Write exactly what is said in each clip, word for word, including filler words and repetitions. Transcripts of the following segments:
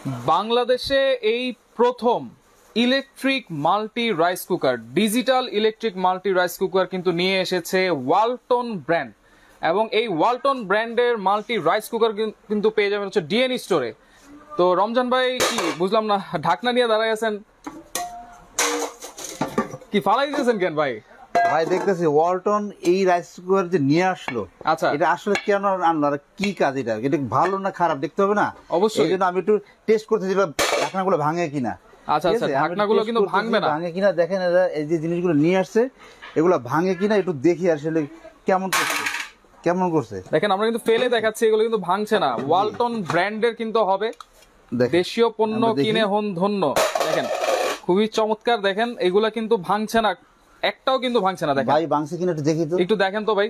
বাংলাদেশে এই প্রথম electric multi rice cooker, digital electric multi rice cooker কিন্তু নিয়ে এসেছে ওয়ালটন ব্র্যান্ড। এবং এই ওয়ালটন ব্র্যান্ডের মাল্টি রাইস কুকার কিন্তু পেয়ে যাবেন হচ্ছে ডিএন স্টোরে। তো রমজান ভাই কি বুঝলাম না, ঢাকনা নিয়ে দাঁড়ায় আছেন, কি ফালাই দিয়েছেন কেন ভাই? ভাই দেখতেছি ওয়ালটন এই রাইস কুকার যে নিয়ে আসলো, আচ্ছা এটা আসলে কেন আনলো আর কি কাজ, এটা এটা ভালো না খারাপ দেখতে হবে না? অবশ্যই। এই জন্য আমি একটু টেস্ট করতেছি ঢাকনাগুলো ভাঙে কিনা। আচ্ছা আচ্ছা, ঢাকনাগুলো কিন্তু ভাঙবে না, ভাঙে কিনা দেখেন। এরা এই যে জিনিসগুলো নিয়ে আসছে এগুলো ভাঙে কিনা একটু দেখি আসলে কেমন করছে কেমন করছে দেখেন। আমরা কিন্তু ফেলে দেখাচ্ছি, এগুলো কিন্তু ভাঙছে না, ওয়ালটন ব্র্যান্ডের কিন্তু হবে, দেশীয় পণ্য কিনে হন ধন্য। দেখেন খুবই চমৎকার, দেখেন এগুলা কিন্তু ভাঙছে না, একটাও কিন্তু ভাঙছে না। দেখেন ভাই ভাঙছে কিনা একটু দেখি তো, একটু দেখেন তো ভাই।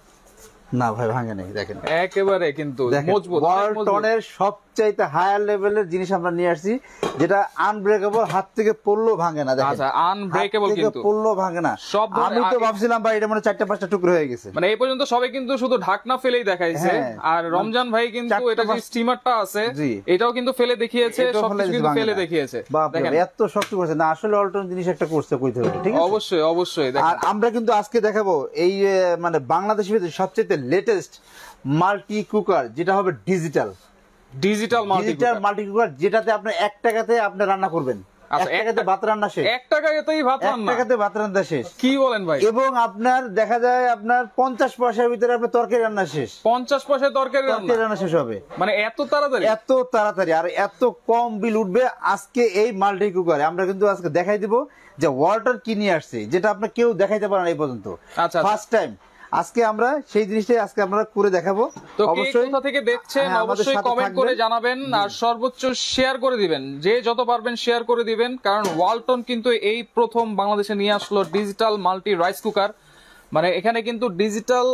না ভাই ভাঙে নাই, দেখেন একেবারে কিন্তু মজবুত। ওয়ালটনের সবচাইতে হায়ার লেভেলের জিনিস আমরা নিয়ে আসছি, যেটা আনব্রেকেবল, হাত থেকে পড়লেও ভাঙে না। দেখেন আচ্ছা, আনব্রেকেবল কিন্তু পড়লেও ভাঙে না। সব আমি তো ভাবছিলাম ভাই এটা মানে চারটা পাঁচটা টুকরো হয়ে গেছে, মানে এই পর্যন্ত সবাই কিন্তু শুধু ঢাকনা ফেলেই দেখাইছে। আর রমজান ভাই কিন্তু এটা যে স্টিমারটা আছে এটাও কিন্তু ফেলে দেখিয়েছে, সবকিছু কিন্তু ফেলে দেখিয়েছে। দেখেন এত শক্ত করছে না, আসলে ওয়ালটন জিনিস একটা করছে কইতে হবে, ঠিক আছে? অবশ্যই অবশ্যই। আর আমরা কিন্তু আজকে দেখাবো এই মানে বাংলাদেশের ভিতরে সবচেয়ে লেটেস্ট মাল্টি কুকার, যেটা হবে digital digital multi cooker multi cooker যেটাতে আপনি এক টাকাতে আপনি রান্না করবেন। এক টাকাতে ভাত রান্না শেষ, এক টাকাতেই ভাত রান্না, এক টাকাতে ভাত রান্না শেষ। কি বলেন ভাই? এবং আপনার দেখা যায় আপনার পঞ্চাশ পয়সার ভিতরে আপনার তরকারি রান্না শেষ, পঞ্চাশ পয়সায় তরকারি রান্না শেষ হবে। মানে এত তাড়াতাড়ি, এত তাড়াতাড়ি আর এত কম বিল উঠবে আজকে এই মাল্টি কুকারে। আমরা কিন্তু আজকে দেখাই দিব যে ওয়ালটন কি নিয়ে আসছে, যেটা আপনার কেউ দেখাইতে পারে না এই পর্যন্ত, ফার্স্ট টাইম। আজকে আমরা সেই জিনিসটাই আজকে আমরা করে দেখাবো। তো অবশ্যই কোথা থেকে দেখছেন অবশ্যই কমেন্ট করে জানাবেন, আর সর্বোচ্চ শেয়ার করে দিবেন, যে যত পারবেন শেয়ার করে দিবেন, কারণ ওয়ালটন কিন্তু এই প্রথম বাংলাদেশে নিয়ে আসলো ডিজিটাল মাল্টি রাইস কুকার। মানে এখানে কিন্তু ডিজিটাল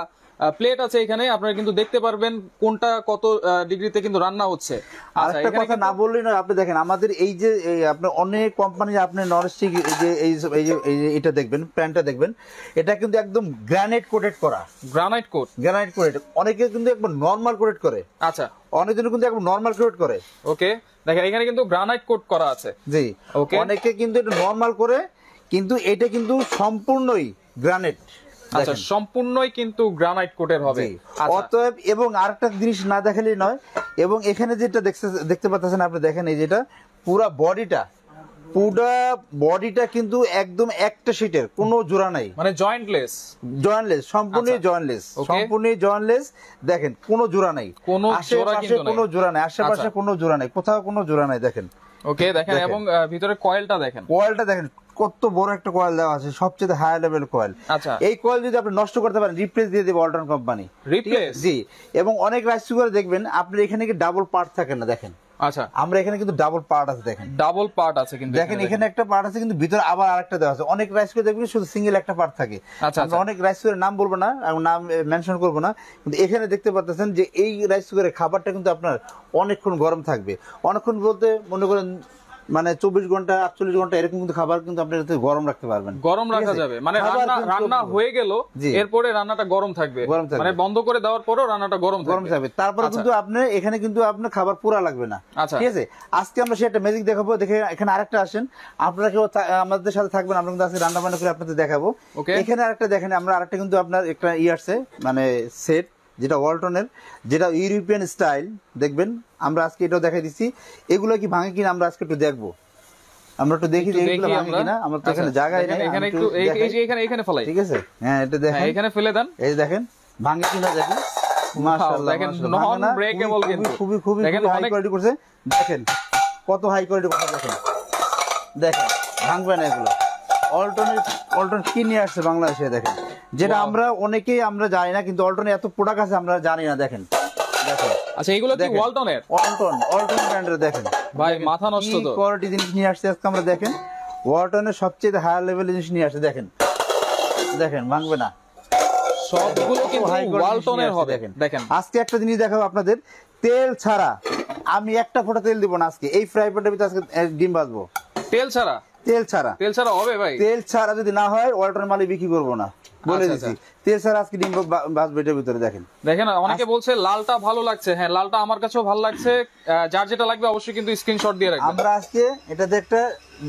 প্লেট আছে, এখানে আপনারা কিন্তু দেখতে পারবেন কোনটা কত ডিগ্রিতে কিন্তু রান্না হচ্ছে। আর একটা কথা না বললেই নয়, আপনি দেখেন আমাদের এই যে আপনার অনেক কোম্পানি, আপনি ননস্টিক যে এই যে এটা দেখবেন, প্যানটা দেখবেন, এটা কিন্তু একদম গ্রানাইট কোটেড করা, গ্রানাইট কোট গ্রানাইট কোটেড। অনেকে কিন্তু একবার নরমাল কোটেড করে, আচ্ছা অনেকজন কিন্তু একবার নরমাল কোটেড করে। ওকে দেখেন এখানে কিন্তু গ্রানাইট কোট করা আছে, জি ওকে। অনেকে কিন্তু এটা নরমাল করে, কিন্তু এটা কিন্তু সম্পূর্ণই গ্রানাইট। আচ্ছা, সম্পূর্ণই কিন্তু গ্রানাইট কোটের হবে। অতএব এবং আরেকটা জিনিস না দেখালেই নয়, এবং এখানে যেটা দেখতে দেখতে পাচ্ছেন আপনি, দেখেন এই যেটা পুরো বডিটা, পুরো বডিটা কিন্তু একদম একটা শীটের, কোনো জোড়া নাই, মানে জয়েন্টলেস, জয়েন্টলেস, সম্পূর্ণ জয়েন্টলেস, সম্পূর্ণ জয়েন্টলেস। দেখেন কোনো জোড়া নাই, কোনো জোড়া কিন্তু কোনো জোড়া নাই, আশেপাশে কোনো জোড়া নাই, কোথাও কোনো জোড়া নাই। দেখেন ওকে, দেখেন এবং ভিতরে কয়েলটা দেখেন, কয়েলটা দেখেন কত বড় একটা কয়েল দেওয়া আছে, সবচেয়ে হাই লেভেল কয়েল। আচ্ছা, এই কয়েল যদি আপনি নষ্ট করতে পারেন, রিপ্লেস দিয়ে দেবে ওয়ালটন কোম্পানি, রিপ্লেস। জি, এবং অনেক রাইস কুকারে দেখবেন আপনার এখানে কি ডাবল পার্ট থাকে না, দেখেন। আচ্ছা, আমরা এখানে কিন্তু ডাবল পার্ট আছে, দেখেন ডাবল পার্ট আছে কিন্তু, দেখেন এখানে একটা পার্ট আছে কিন্তু ভিতরে আবার আরেকটা দেওয়া আছে। অনেক রাইস কুকারে দেখবেন শুধু সিঙ্গেল একটা পার্ট থাকে। আচ্ছা, আমরা অনেক রাইস কুকারের নাম বলবো না, নাম মেনশন করবো না, কিন্তু এখানে দেখতে পাচ্ছেন যে এই রাইস কুকারের খাবারটা কিন্তু আপনার অনেকক্ষণ গরম থাকবে। অনেকক্ষণ বলতে মনে করেন মানে চব্বিশ ঘন্টা আটচল্লিশ ঘন্টা এরকম কিন্তু খাবার কিন্তু আপনি গরম রাখতে পারবেন, গরম রাখা যাবে। মানে রান্না রান্না হয়ে গেল, এরপরে রান্নাটা গরম থাকবে, মানে বন্ধ করে দেওয়ার পরেও রান্নাটা গরম গরম থাকবে। তারপরে কিন্তু আপনি এখানে কিন্তু আপনার খাবার পুরা লাগবে না, ঠিক আছে? আজকে আমরা সে একটা ম্যাজিক দেখাবো। দেখে এখানে আরেকটা আসেন, আপনারা কেউ আমাদের সাথে থাকবেন, আমরা কিন্তু আজকে রান্না বান্না করে আপনাদের দেখাবো। এখানে আরেকটা দেখেন, আমরা আরেকটা কিন্তু আপনার একটা ই আসছে, মানে সেট, যেটা ওয়ালটনের, যেটা ইউরোপিয়ান স্টাইল। দেখবেন আমরা আজকে এটাও দেখাই দিচ্ছি, এগুলো কি ভাঙে কিনা আমরা আজকে একটু দেখবো, আমরা একটু দেখি যে এগুলো ভাঙে কিনা। আমরা তো এখানে জায়গায় নাই, এখানে একটু এখানে এখানে ফেলাই, ঠিক আছে? হ্যাঁ, এটা দেখেন, এখানে ফেলে দেন, এই দেখেন ভাঙে কিনা দেখেন। মাশাআল্লাহ, দেখেন নন ব্রেকেবল কিন্তু, খুবই খুবই হাই কোয়ালিটি করছে। দেখেন কত হাই কোয়ালিটি কথা, দেখেন দেখেন ভাঙবে না এগুলো। ওয়ালটনের ওয়ালটন কি নিয়ে আসছে বাংলাদেশে, দেখেন, যেটা আমরা অনেকেই আমরা জানি না, কিন্তু ওয়ালটনের এত প্রোডাক্ট আছে আমরা জানি না। দেখেন দেখেন আচ্ছা, এগুলো কি ওয়ালটনের? ওয়ালটন ওয়ালটন ব্র্যান্ডের, দেখেন ভাই মাথা নষ্ট তো কোয়ালিটি জিনিস নিয়ে আসছে আজকে আমরা। দেখেন ওয়ালটনের সবচেয়ে হাই লেভেলের জিনিস নিয়ে আসছে, দেখেন দেখেন ভাঙবে না, সবগুলো কিন্তু ওয়ালটনের হবে। দেখেন আজকে একটা জিনিস দেখাবো আপনাদের, তেল ছাড়া। আমি একটা ফোঁটা তেল দিব না আজকে, এই ফ্রাই প্যানের ভিতরে আজকে ডিম ভাজবো তেল ছাড়া। তেল ছাড়া তেল ছাড়া হবে ভাই, তেল ছাড়া যদি না হয় ওয়ালটনের মালে বিক্রি করবো না। বলে দিচ্ছি তেল ছাড়া আজকে ডিম ভাজবো এটার ভিতরে। দেখেন দেখেন অনেকে বলছে লালটা ভালো লাগছে, হ্যাঁ লালটা আমার কাছেও ভালো লাগছে, যার যেটা লাগবে অবশ্যই কিন্তু স্ক্রিনশট দিয়ে রাখবেন। আমরা আজকে এটাতে একটা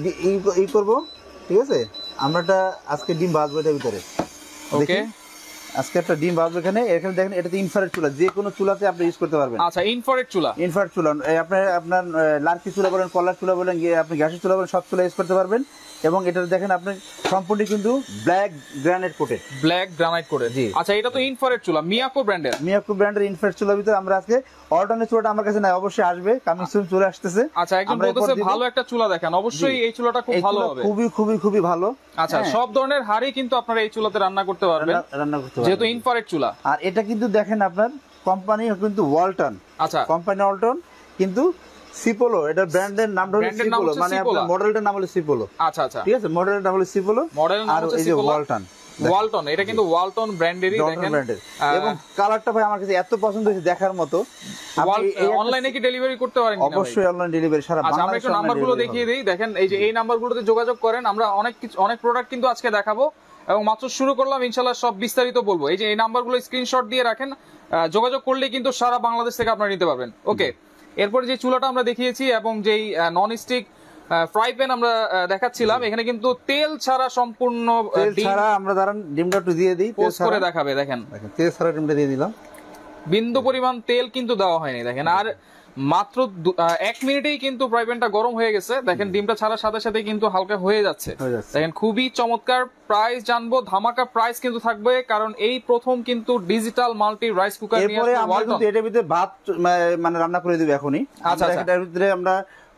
ই করব, ঠিক আছে, আমরা এটা আজকে ডিম ভাজবো এটার ভিতরে। ওকে আজকে একটা ডিম ভাজবো এখানে। এখানে দেখেন এটাতে ইনফ্রারেড চুলা, যে কোনো চুলাতে আপনি ইউজ করতে পারবেন। আচ্ছা ইনফ্রারেড চুলা, ইনফ্রারেড চুলা আপনার আপনার লার্কি চুলা বলেন, কলার চুলা বলেন, আপনি গ্যাসের চুলা বলেন, সব চুলা ইউজ করতে পারবেন। এবং এটা দেখেন আপনি সম্পূর্ণ কিন্তু black granite coated, black granite coated. জি আচ্ছা এটা তো ইনফ্রারেড চুলা মিয়াকো ব্র্যান্ডের, মিয়াকো ব্র্যান্ডের ইনফ্রারেড চুলার ভিতরে আমরা আজকে অল্টারনেট চুলাটা আমার কাছে নাই, অবশ্যই আসবে, কামিং সুন চলে আসতেছে। আচ্ছা একজন বলতেছে ভালো একটা চুলা দেখেন, অবশ্যই এই চুলাটা খুব ভালো হবে, খুবই খুবই খুবই ভালো। আচ্ছা সব ধরনের হাড়ি কিন্তু আপনারা এই চুলাতে রান্না করতে পারবেন, রান্না করতে পারবেন যেহেতু ইনফ্রারেড চুলা। আর এটা কিন্তু দেখেন আপনার কোম্পানি কিন্তু ওয়ালটন। আচ্ছা কোম্পানি ওয়ালটন কিন্তু সিপোলো, এটা ব্র্যান্ডের নামটা হলো সিপোলো, মানে আপনার মডেলটার নাম হলো সিপোলো। আচ্ছা আচ্ছা ঠিক আছে, মডেলের নাম হলো সিপোলো, আর এই যে ওয়ালটন। ওয়ালটন এটা কিন্তু ওয়ালটন ব্র্যান্ডেরই দেখেন, এবং কালারটা ভাই আমার কাছে এত পছন্দ হয়েছে দেখার মতো। আপনি অনলাইনে কি ডেলিভারি করতে পারেন কিনা? অবশ্যই অনলাইন ডেলিভারি সারা বাংলাদেশে। আচ্ছা আমরা একটু নাম্বারগুলো দেখিয়ে দেই, দেখেন এই যে এই নাম্বারগুলোতে যোগাযোগ করেন, আমরা অনেক কিছু অনেক প্রোডাক্ট কিন্তু আজকে দেখাবো এবং মাত্র শুরু করলাম, ইনশাআল্লাহ সব বিস্তারিত বলবো। এই যে এই নাম্বারগুলো স্ক্রিনশট দিয়ে রাখেন, যোগাযোগ করলে কিন্তু সারা বাংলাদেশ থেকে আপনারা নিতে পারবেন। ওকে এরপর যে চুলাটা আমরা দেখিয়েছি এবং যেই নন স্টিক ফ্রাই প্যান আমরা দেখাচ্ছিলাম, এখানে কিন্তু তেল ছাড়া সম্পূর্ণ তেল ছাড়া আমরা দাঁড়ান ডিমটা একটু দিয়ে দিই, পোস্ট করে দেখাবে। দেখেন তেল ছাড়া ডিমটা দিয়ে দিলাম, বিন্দু পরিমাণ তেল কিন্তু দেওয়া হয়নি। দেখেন আর মাত্র এক মিনিটেই কিন্তু ফ্রাই প্যানটা গরম হয়ে গেছে। দেখেন ডিমটা ছাড়ার সাথে সাথে কিন্তু হালকা হয়ে যাচ্ছে। দেখেন খুবই চমৎকার। প্রাইস জানবো, ধামাকা প্রাইস কিন্তু থাকবে, কারণ এই প্রথম কিন্তু ডিজিটাল মাল্টি রাইস কুকার নিয়ে এরপরে আমরা কিন্তু এটার ভিতরে ভাত মানে রান্না করে দিব এখনই। আচ্ছা এটার ভিতরে আমরা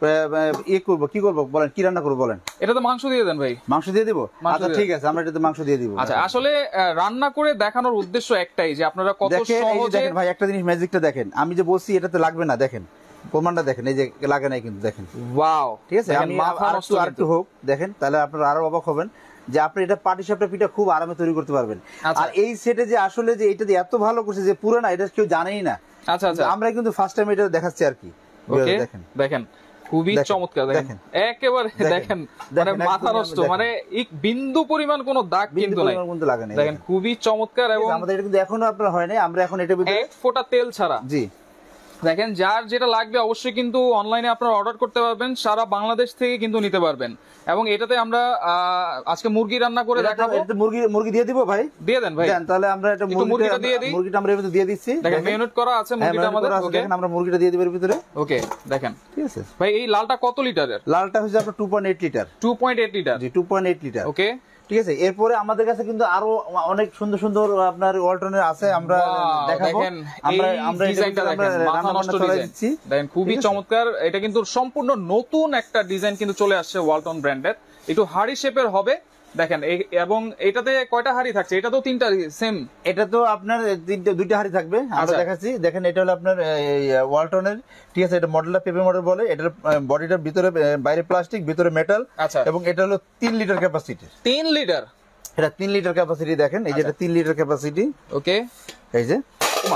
ই করবো, কি করবো বলেন, কি রান্না করবো বলেন? এটা তো মাংস দিয়ে দেন ভাই। মাংস দিয়ে দিব? আচ্ছা ঠিক আছে, আমরা এটাতে মাংস দিয়ে দিব। আচ্ছা আসলে রান্না করে দেখানোর উদ্দেশ্য একটাই যে আপনারা কত সহজে। দেখেন ভাই একটা জিনিস, ম্যাজিকটা দেখেন, আমি যে বলছি এটাতে লাগবে না, দেখেন প্রমাণটা দেখেন, এই যে লাগে নাই কিন্তু, দেখেন ওয়াও। ঠিক আছে, আমি আরেকটু আরেকটু হোক দেখেন, তাহলে আপনারা আরো অবাক হবেন যে আপনি এটা পাটিসাপটা পিঠা খুব আরামে তৈরি করতে পারবেন। আর এই সেটে যে আসলে যে এটা দিয়ে এত ভালো করছে যে পুরো না, এটা কেউ জানেই না। আচ্ছা আচ্ছা আমরা কিন্তু ফার্স্ট টাইম এটা দেখাচ্ছি আর কি। দেখেন দেখেন খুবই চমৎকার, দেখেন একেবারে দেখেন মানে মাথা নষ্ট, মানে এক বিন্দু পরিমাণ কোনো দাগ কিন্তু নাই, দেখেন খুবই চমৎকার। এবং আমাদের এটা কিন্তু এখনো আপনার হয় নাই, আমরা এখন এটা এক ফোঁটা তেল ছাড়া। জি দেখেন যার যেটা লাগবে অবশ্যই কিন্তু অনলাইনে আপনারা অর্ডার করতে পারবেন, সারা বাংলাদেশ থেকে কিন্তু নিতে পারবেন। এবং এটাতে আমরা আজকে মুরগি রান্না করে দেখাবো। এটা মুরগি মুরগি দিয়ে দিব ভাই? দিয়ে দেন ভাই। দেন তাহলে আমরা এটা মুরগিটা দিয়ে দিই। মুরগিটা আমরা এর ভিতরে দিয়ে দিচ্ছি। দেখেন মেনুট করা আছে মুরগিটা আমাদের। ওকে দেখেন আমরা মুরগিটা দিয়ে দিব এর ভিতরে। ওকে দেখেন ঠিক আছে ভাই। এই লালটা কত লিটারের? লালটা হচ্ছে আপনার two point eight litre. Two point eight litre? জি two point eight litre. Okay ঠিক আছে। এরপরে আমাদের কাছে কিন্তু আরো অনেক সুন্দর সুন্দর আপনার অল্টারনেট আছে, আমরা দেখাবো। আমরা আমরা ডিজাইনটা দেখেন, মাথা নষ্ট ডিজাইন। দেখেন খুবই চমৎকার। এটা কিন্তু সম্পূর্ণ নতুন একটা ডিজাইন কিন্তু চলে আসছে ওয়ালটন ব্র্যান্ডের, একটু হাড়ি শেপের হবে। দেখেন এবং এটাতে কয়টা হাড়ি থাকছে? এটা তো তিনটা সেম। এটা তো আপনার তিনটা দুইটা হাড়ি থাকবে, আমরা দেখাচ্ছি। দেখেন এটা হলো আপনার ওয়ালটনের, ঠিক আছে, এটা মডেলটা পেপার মডেল বলে। এটার বডিটার ভিতরে বাইরে প্লাস্টিক, ভিতরে মেটাল। আচ্ছা এবং এটা হলো তিন লিটার ক্যাপাসিটি। তিন লিটার? এটা তিন লিটার ক্যাপাসিটি। দেখেন এই যে এটা তিন লিটার ক্যাপাসিটি। ওকে এই যে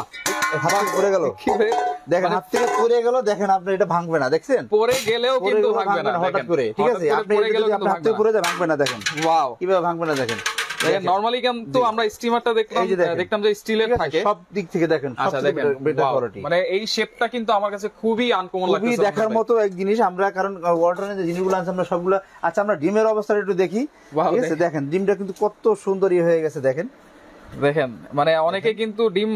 হাত থেকে পড়ে গেল, দেখেন হাত থেকে পড়ে গেল, দেখেন আপনি এটা ভাঙবে না, দেখছেন পড়ে গেলেও কিন্তু ভাঙবে না হঠাৎ করে। ঠিক আছে, আপনি আপনি হাত থেকে পড়ে যায় ভাঙবে না। দেখেন ওয়াও কিভাবে ভাঙবে না, দেখেন। নরমালি কিন্তু আমরা স্টিমারটা দেখলাম, দেখতাম যে স্টিলের থাকে সব দিক থেকে। দেখেন আচ্ছা দেখেন মানে এই শেপটা কিন্তু আমার কাছে খুবই আনকমন লাগছে, খুবই দেখার মতো এক জিনিস। আমরা কারণ ওয়ালটনের যে জিনিসগুলো আছে আমরা সবগুলো। আচ্ছা আমরা ডিমের অবস্থাটা একটু দেখি। ঠিক আছে, দেখেন ডিমটা কিন্তু কত সুন্দরই হয়ে গেছে। দেখেন দেখেন মানে অনেকে কিন্তু ডিম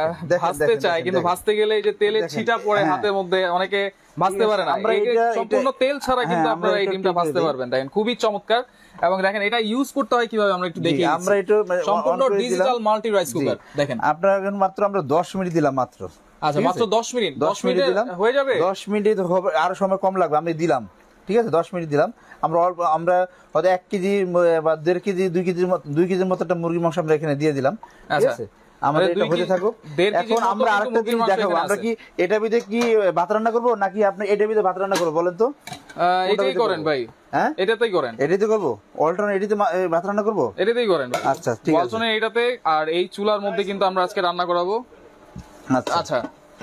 ভাজতে চায়, কিন্তু ভাজতে গেলে এই যে তেলের ছিটা পড়ে হাতের মধ্যে, অনেকে ভাজতে পারে না। সম্পূর্ণ তেল ছাড়া কিন্তু আপনারা এই ডিমটা ভাজতে পারবেন। দেখেন খুবই চমৎকার। এবং দেখেন এটা ইউজ করতে হয় কিভাবে আমরা একটু দেখি। আমরা এটা সম্পূর্ণ ডিজিটাল মাল্টি রাইস কুকার। দেখেন আপনারা মাত্র আমরা দশ মিনিট দিলাম মাত্র। আচ্ছা মাত্র দশ মিনিট? দশ মিনিট দিলাম হয়ে যাবে? দশ মিনিট হবে, আরো সময় কম লাগবে, আমি দিলাম। ঠিক আছে দশ মিনিট দিলাম। আমরা অল্প আমরা হয়তো এক কেজি বা দেড় কেজি দুই কেজির মতো দুই কেজির মতো একটা মুরগির মাংস আমরা এখানে দিয়ে দিলাম। ঠিক আছে, আমাদের এটা হতে থাকুক। এখন আমরা আরেকটা জিনিস দেখাবো, আমরা কি এটার ভিতরে কি ভাত রান্না করবো নাকি আপনি এটার ভিতরে ভাত রান্না করবো বলেন তো? এটাই করেন ভাই। হ্যাঁ এটাতেই করেন। এটাতে করবো, অল্টারনেট এটাতে ভাত রান্না করবো, এটাতেই করেন। আচ্ছা ঠিক আছে, এটাতে। আর এই চুলার মধ্যে কিন্তু আমরা আজকে রান্না করাবো। আচ্ছা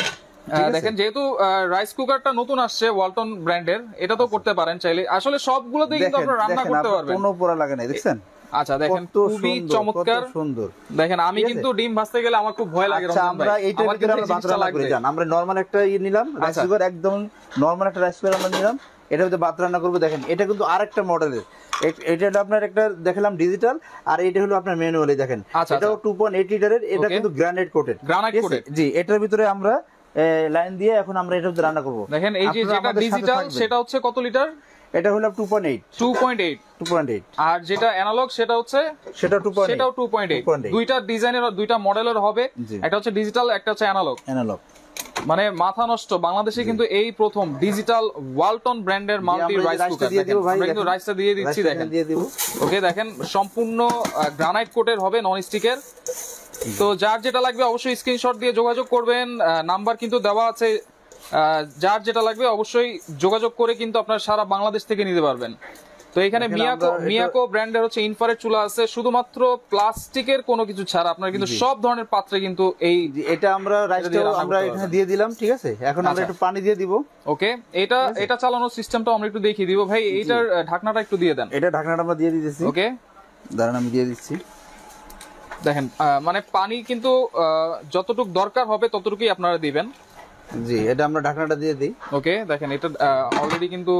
দেখেন যেহেতু রাইস কুকারটা নতুন আসছে ওয়ালটন ব্র্যান্ডের, এটা তো করতে পারেন চাইলে। আসলে সবগুলোতেই কিন্তু আপনারা রান্না করতে পারবেন, কোনো পোড়া লাগে না। দেখছেন আচ্ছা দেখেন খুবই চমৎকার সুন্দর। দেখেন আমি কিন্তু ডিম ভাজতে গেলে আমার খুব ভয় লাগে। আচ্ছা আমরা এইটার ভিতরে আমরা ভাত রান্না করে জান, আমরা নরমাল একটা ই নিলাম রাইস কুকার, একদম নরমাল একটা রাইস কুকার আমরা নিলাম, এটার ভিতরে ভাত রান্না করব। দেখেন এটা কিন্তু আরেকটা মডেলের, এটা হলো আপনার একটা দেখালাম ডিজিটাল, আর এটা হলো আপনার ম্যানুয়ালি। দেখেন এটাও টু পয়েন্ট এইট লিটারের, এটা কিন্তু গ্রানাইট কোটেড। গ্রানাইট কোটেড জি। এটার ভিতরে আমরা লাইন দিয়ে এখন আমরা এটার ভিতরে রান্না করব। দেখেন এই যে যেটা ডিজিটাল সেটা হচ্ছে কত লিটার? এটা হলো two point eight. Two point eight two point eight. আর যেটা অ্যানালগ সেটা হচ্ছে সেটা টু পয়েন্ট এইট। সেটাও টু পয়েন্ট এইট। দুইটা ডিজাইনের আর দুইটা মডেলের হবে, একটা হচ্ছে ডিজিটাল, একটা হচ্ছে অ্যানালগ। অ্যানালগ মানে মাথা নষ্ট, বাংলাদেশে কিন্তু এই প্রথম ডিজিটাল ওয়ালটন ব্র্যান্ডের মাল্টি রাইস কুকার। আমরা কিন্তু রাইসটা দিয়ে দিচ্ছি, দেখেন ওকে। দেখেন সম্পূর্ণ গ্রানাইট কোটের হবে, নন স্টিকের। তো যার যেটা লাগবে অবশ্যই স্ক্রিনশট দিয়ে যোগাযোগ করবেন, নাম্বার কিন্তু দেওয়া আছে। যার যেটা লাগবে অবশ্যই যোগাযোগ করে কিন্তু আপনারা সারা বাংলাদেশ থেকে নিতে পারবেন। তো এখানে মিয়াকো মিয়াকো ব্র্যান্ডের হচ্ছে ইনফ্রারেড চুলা আছে, শুধুমাত্র প্লাস্টিকের কোনো কিছু ছাড়া আপনারা কিন্তু সব ধরনের পাত্রে কিন্তু এই এটা আমরা রাইসটা আমরা এখানে দিয়ে দিলাম, ঠিক আছে। এখন আমরা একটু পানি দিয়ে দিব। ওকে, এটা এটা চালানোর সিস্টেমটা আমরা একটু দেখিয়ে দিব। ভাই এইটার ঢাকনাটা একটু দিয়ে দেন। এটা ঢাকনাটা আমরা দিয়ে দিতেছি। ওকে দাঁড়ান আমি দিয়ে দিচ্ছি। দেখেন মানে পানি কিন্তু যতটুকু দরকার হবে ততটুকুই আপনারা দিবেন। জি, এটা আমরা ঢাকনাটা দিয়ে দিই। ওকে দেখেন এটা অলরেডি কিন্তু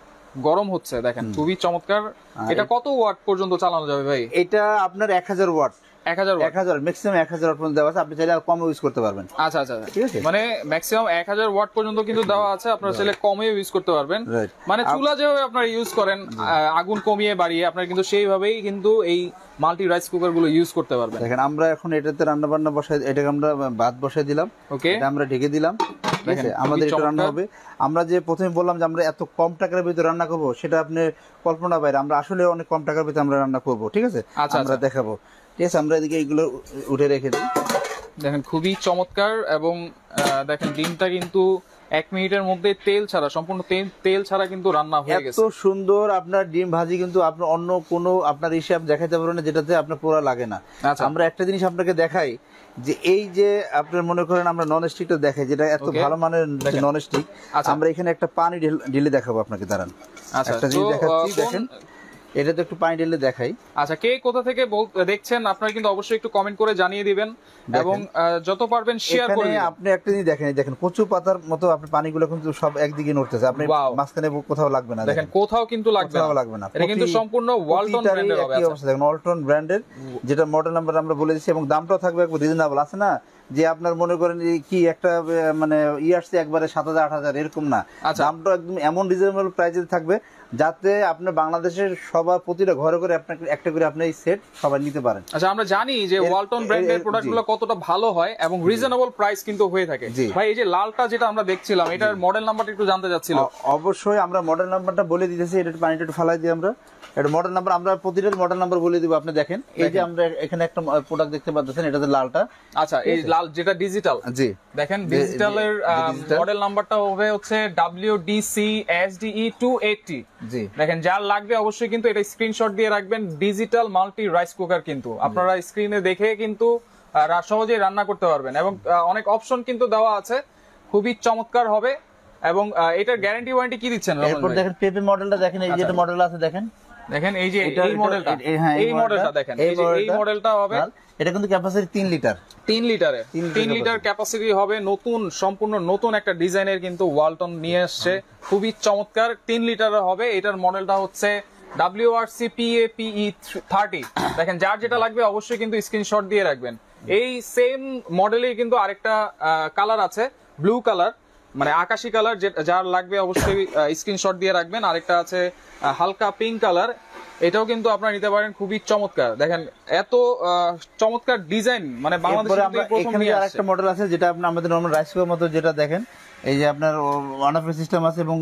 গরম হচ্ছে। দেখেন খুবই চমৎকার। এটা কত ওয়াট পর্যন্ত চালানো যাবে ভাই? এটা আপনার এক হাজার ওয়াট। এক হাজার ওয়াট, এক হাজার ম্যাক্সিমাম এক হাজার ওয়াট পর্যন্ত দেওয়া আছে, আপনি চাইলে কম ইউজ করতে পারবেন। আচ্ছা আচ্ছা ঠিক আছে, মানে ম্যাক্সিমাম এক হাজার ওয়াট পর্যন্ত কিন্তু দেওয়া আছে, আপনারা চাইলে কমিয়ে ইউজ করতে পারবেন। মানে চুলা যেভাবে আপনারা ইউজ করেন আগুন কমিয়ে বাড়িয়ে, আপনারা কিন্তু সেইভাবেই কিন্তু এই মাল্টি রাইস কুকার গুলো ইউজ করতে পারবেন। দেখেন আমরা এখন এটাতে রান্না বান্না বসাই, এটাকে আমরা ভাত বসাই দিলাম। ওকে, এটা আমরা ঢেকে দিলাম। দেখেন আমাদের এটা রান্না হবে। আমরা যে প্রথমে বললাম যে আমরা এত কম টাকার ভিতরে রান্না করব, সেটা আপনি কল্পনা বাইরে। আমরা আসলে অনেক কম টাকার ভিতরে আমরা রান্না করব, ঠিক আছে। আমরা দেখাবো, ঠিক আছে। আমরা এদিকে এইগুলো উঠে রেখে দিই। দেখেন খুবই চমৎকার। এবং দেখেন ডিমটা কিন্তু এক মিনিটের মধ্যে তেল ছাড়া, সম্পূর্ণ তেল ছাড়া কিন্তু রান্না হয়ে গেছে। এত সুন্দর আপনার ডিম ভাজি কিন্তু আপনার অন্য কোনো আপনার হিসাব দেখাইতে পারবেন না, যেটাতে আপনার পোড়া লাগে না। আমরা একটা জিনিস আপনাকে দেখাই, যে এই যে আপনার মনে করেন আমরা নন স্টিকটা দেখাই, যেটা এত ভালো মানের নন স্টিক। আমরা এখানে একটা পানি ঢেলে দেখাবো আপনাকে, দাঁড়ান একটা জিনিস দেখাচ্ছি। দেখেন এটা তো একটু পানি ঢেলে দেখাই। আচ্ছা, কে কোথা থেকে দেখছেন আপনারা কিন্তু অবশ্যই একটু কমেন্ট করে জানিয়ে দিবেন, এবং যত পারবেন শেয়ার করে দিবেন। আপনি একটা জিনিস দেখেন, দেখেন কচু পাতার মতো আপনি পানিগুলো কিন্তু সব একদিকে নড়তেছে, আপনি মাঝখানে কোথাও লাগবে না। দেখেন কোথাও কিন্তু লাগবে না, লাগবে না। এটা কিন্তু সম্পূর্ণ ওয়ালটন ব্র্যান্ডের হবে। এই অবস্থা দেখেন, ওয়ালটন ব্র্যান্ডের, যেটা মডেল নাম্বার আমরা বলে দিয়েছি, এবং দামটাও থাকবে একবার রিজনেবল। আছে না যে আপনার মনে করেন কি একটা মানে ই আসছে একবারে সাত হাজার আট হাজার এরকম না, দামটা একদম এমন রিজনেবল প্রাইসে থাকবে যাতে আপনার বাংলাদেশের সবার প্রতিটা ঘরে করে আপনাকে একটা করে আপনি এই সেট সবাই নিতে পারেন। আচ্ছা, আমরা জানি যে ওয়ালটন ব্র্যান্ডের প্রোডাক্টগুলো কতটা ভালো হয় এবং রিজনেবল প্রাইস কিন্তু হয়ে থাকে। ভাই এই যে লালটা যেটা আমরা দেখছিলাম, এটার মডেল নাম্বারটা একটু জানতে চাচ্ছিল। অবশ্যই আমরা মডেল নাম্বারটা বলে দিতেছি, এটা পানিটা একটু ফালাই দিই আমরা। এটা মডেল নাম্বার, আমরা প্রতিটার মডেল নাম্বার বলে দিব। আপনি দেখেন এই যে আমরা এখানে একটা প্রোডাক্ট দেখতে পাচ্ছেন, এটাতে লালটা। আচ্ছা, এই লাল যেটা ডিজিটাল, জি দেখেন ডিজিটালের মডেল নাম্বারটা হবে হচ্ছে W D C S D E two eighty. জি দেখেন, যার লাগবে অবশ্যই কিন্তু এটা স্ক্রিনশট দিয়ে রাখবেন। ডিজিটাল মাল্টি রাইস কুকার কিন্তু আপনারা স্ক্রিনে দেখে কিন্তু সহজেই রান্না করতে পারবেন, এবং অনেক অপশন কিন্তু দেওয়া আছে, খুবই চমৎকার হবে। এবং এটার গ্যারান্টি ওয়ারেন্টি কি দিচ্ছেন? এরপর দেখেন পেপে মডেলটা দেখেন, এই যে মডেল আছে দেখেন, দেখেন এই যে এই মডেলটা, এই মডেলটা দেখেন, এই যে এই মডেলটা হবে। এটা কিন্তু ক্যাপাসিটি তিন লিটার, তিন লিটারে তিন লিটার ক্যাপাসিটি হবে। নতুন, সম্পূর্ণ নতুন একটা ডিজাইনের কিন্তু ওয়ালটন নিয়ে আসছে, খুবই চমৎকার। তিন লিটারের হবে। এটার মডেলটা হচ্ছে W R C P A P E thirty. দেখেন, যার যেটা লাগবে অবশ্যই কিন্তু স্ক্রিনশট দিয়ে রাখবেন। এই সেম মডেলেই কিন্তু আরেকটা কালার আছে, ব্লু কালার, মানে আকাশি কালার। যার লাগবে অবশ্যই স্ক্রিনশট দিয়ে রাখবেন। আরেকটা আছে হালকা পিঙ্ক কালার, এটাও কিন্তু আপনারা নিতে পারেন। খুবই চমৎকার। দেখেন এত চমৎকার ডিজাইন, মানে বাংলাদেশে প্রথম নিয়ে আসছে। আরেকটা মডেল আছে যেটা আপনার আমাদের নরমাল রাইস কুকার মতো, যেটা দেখেন এই যে আপনার ওয়ান অফ সিস্টেম আছে, এবং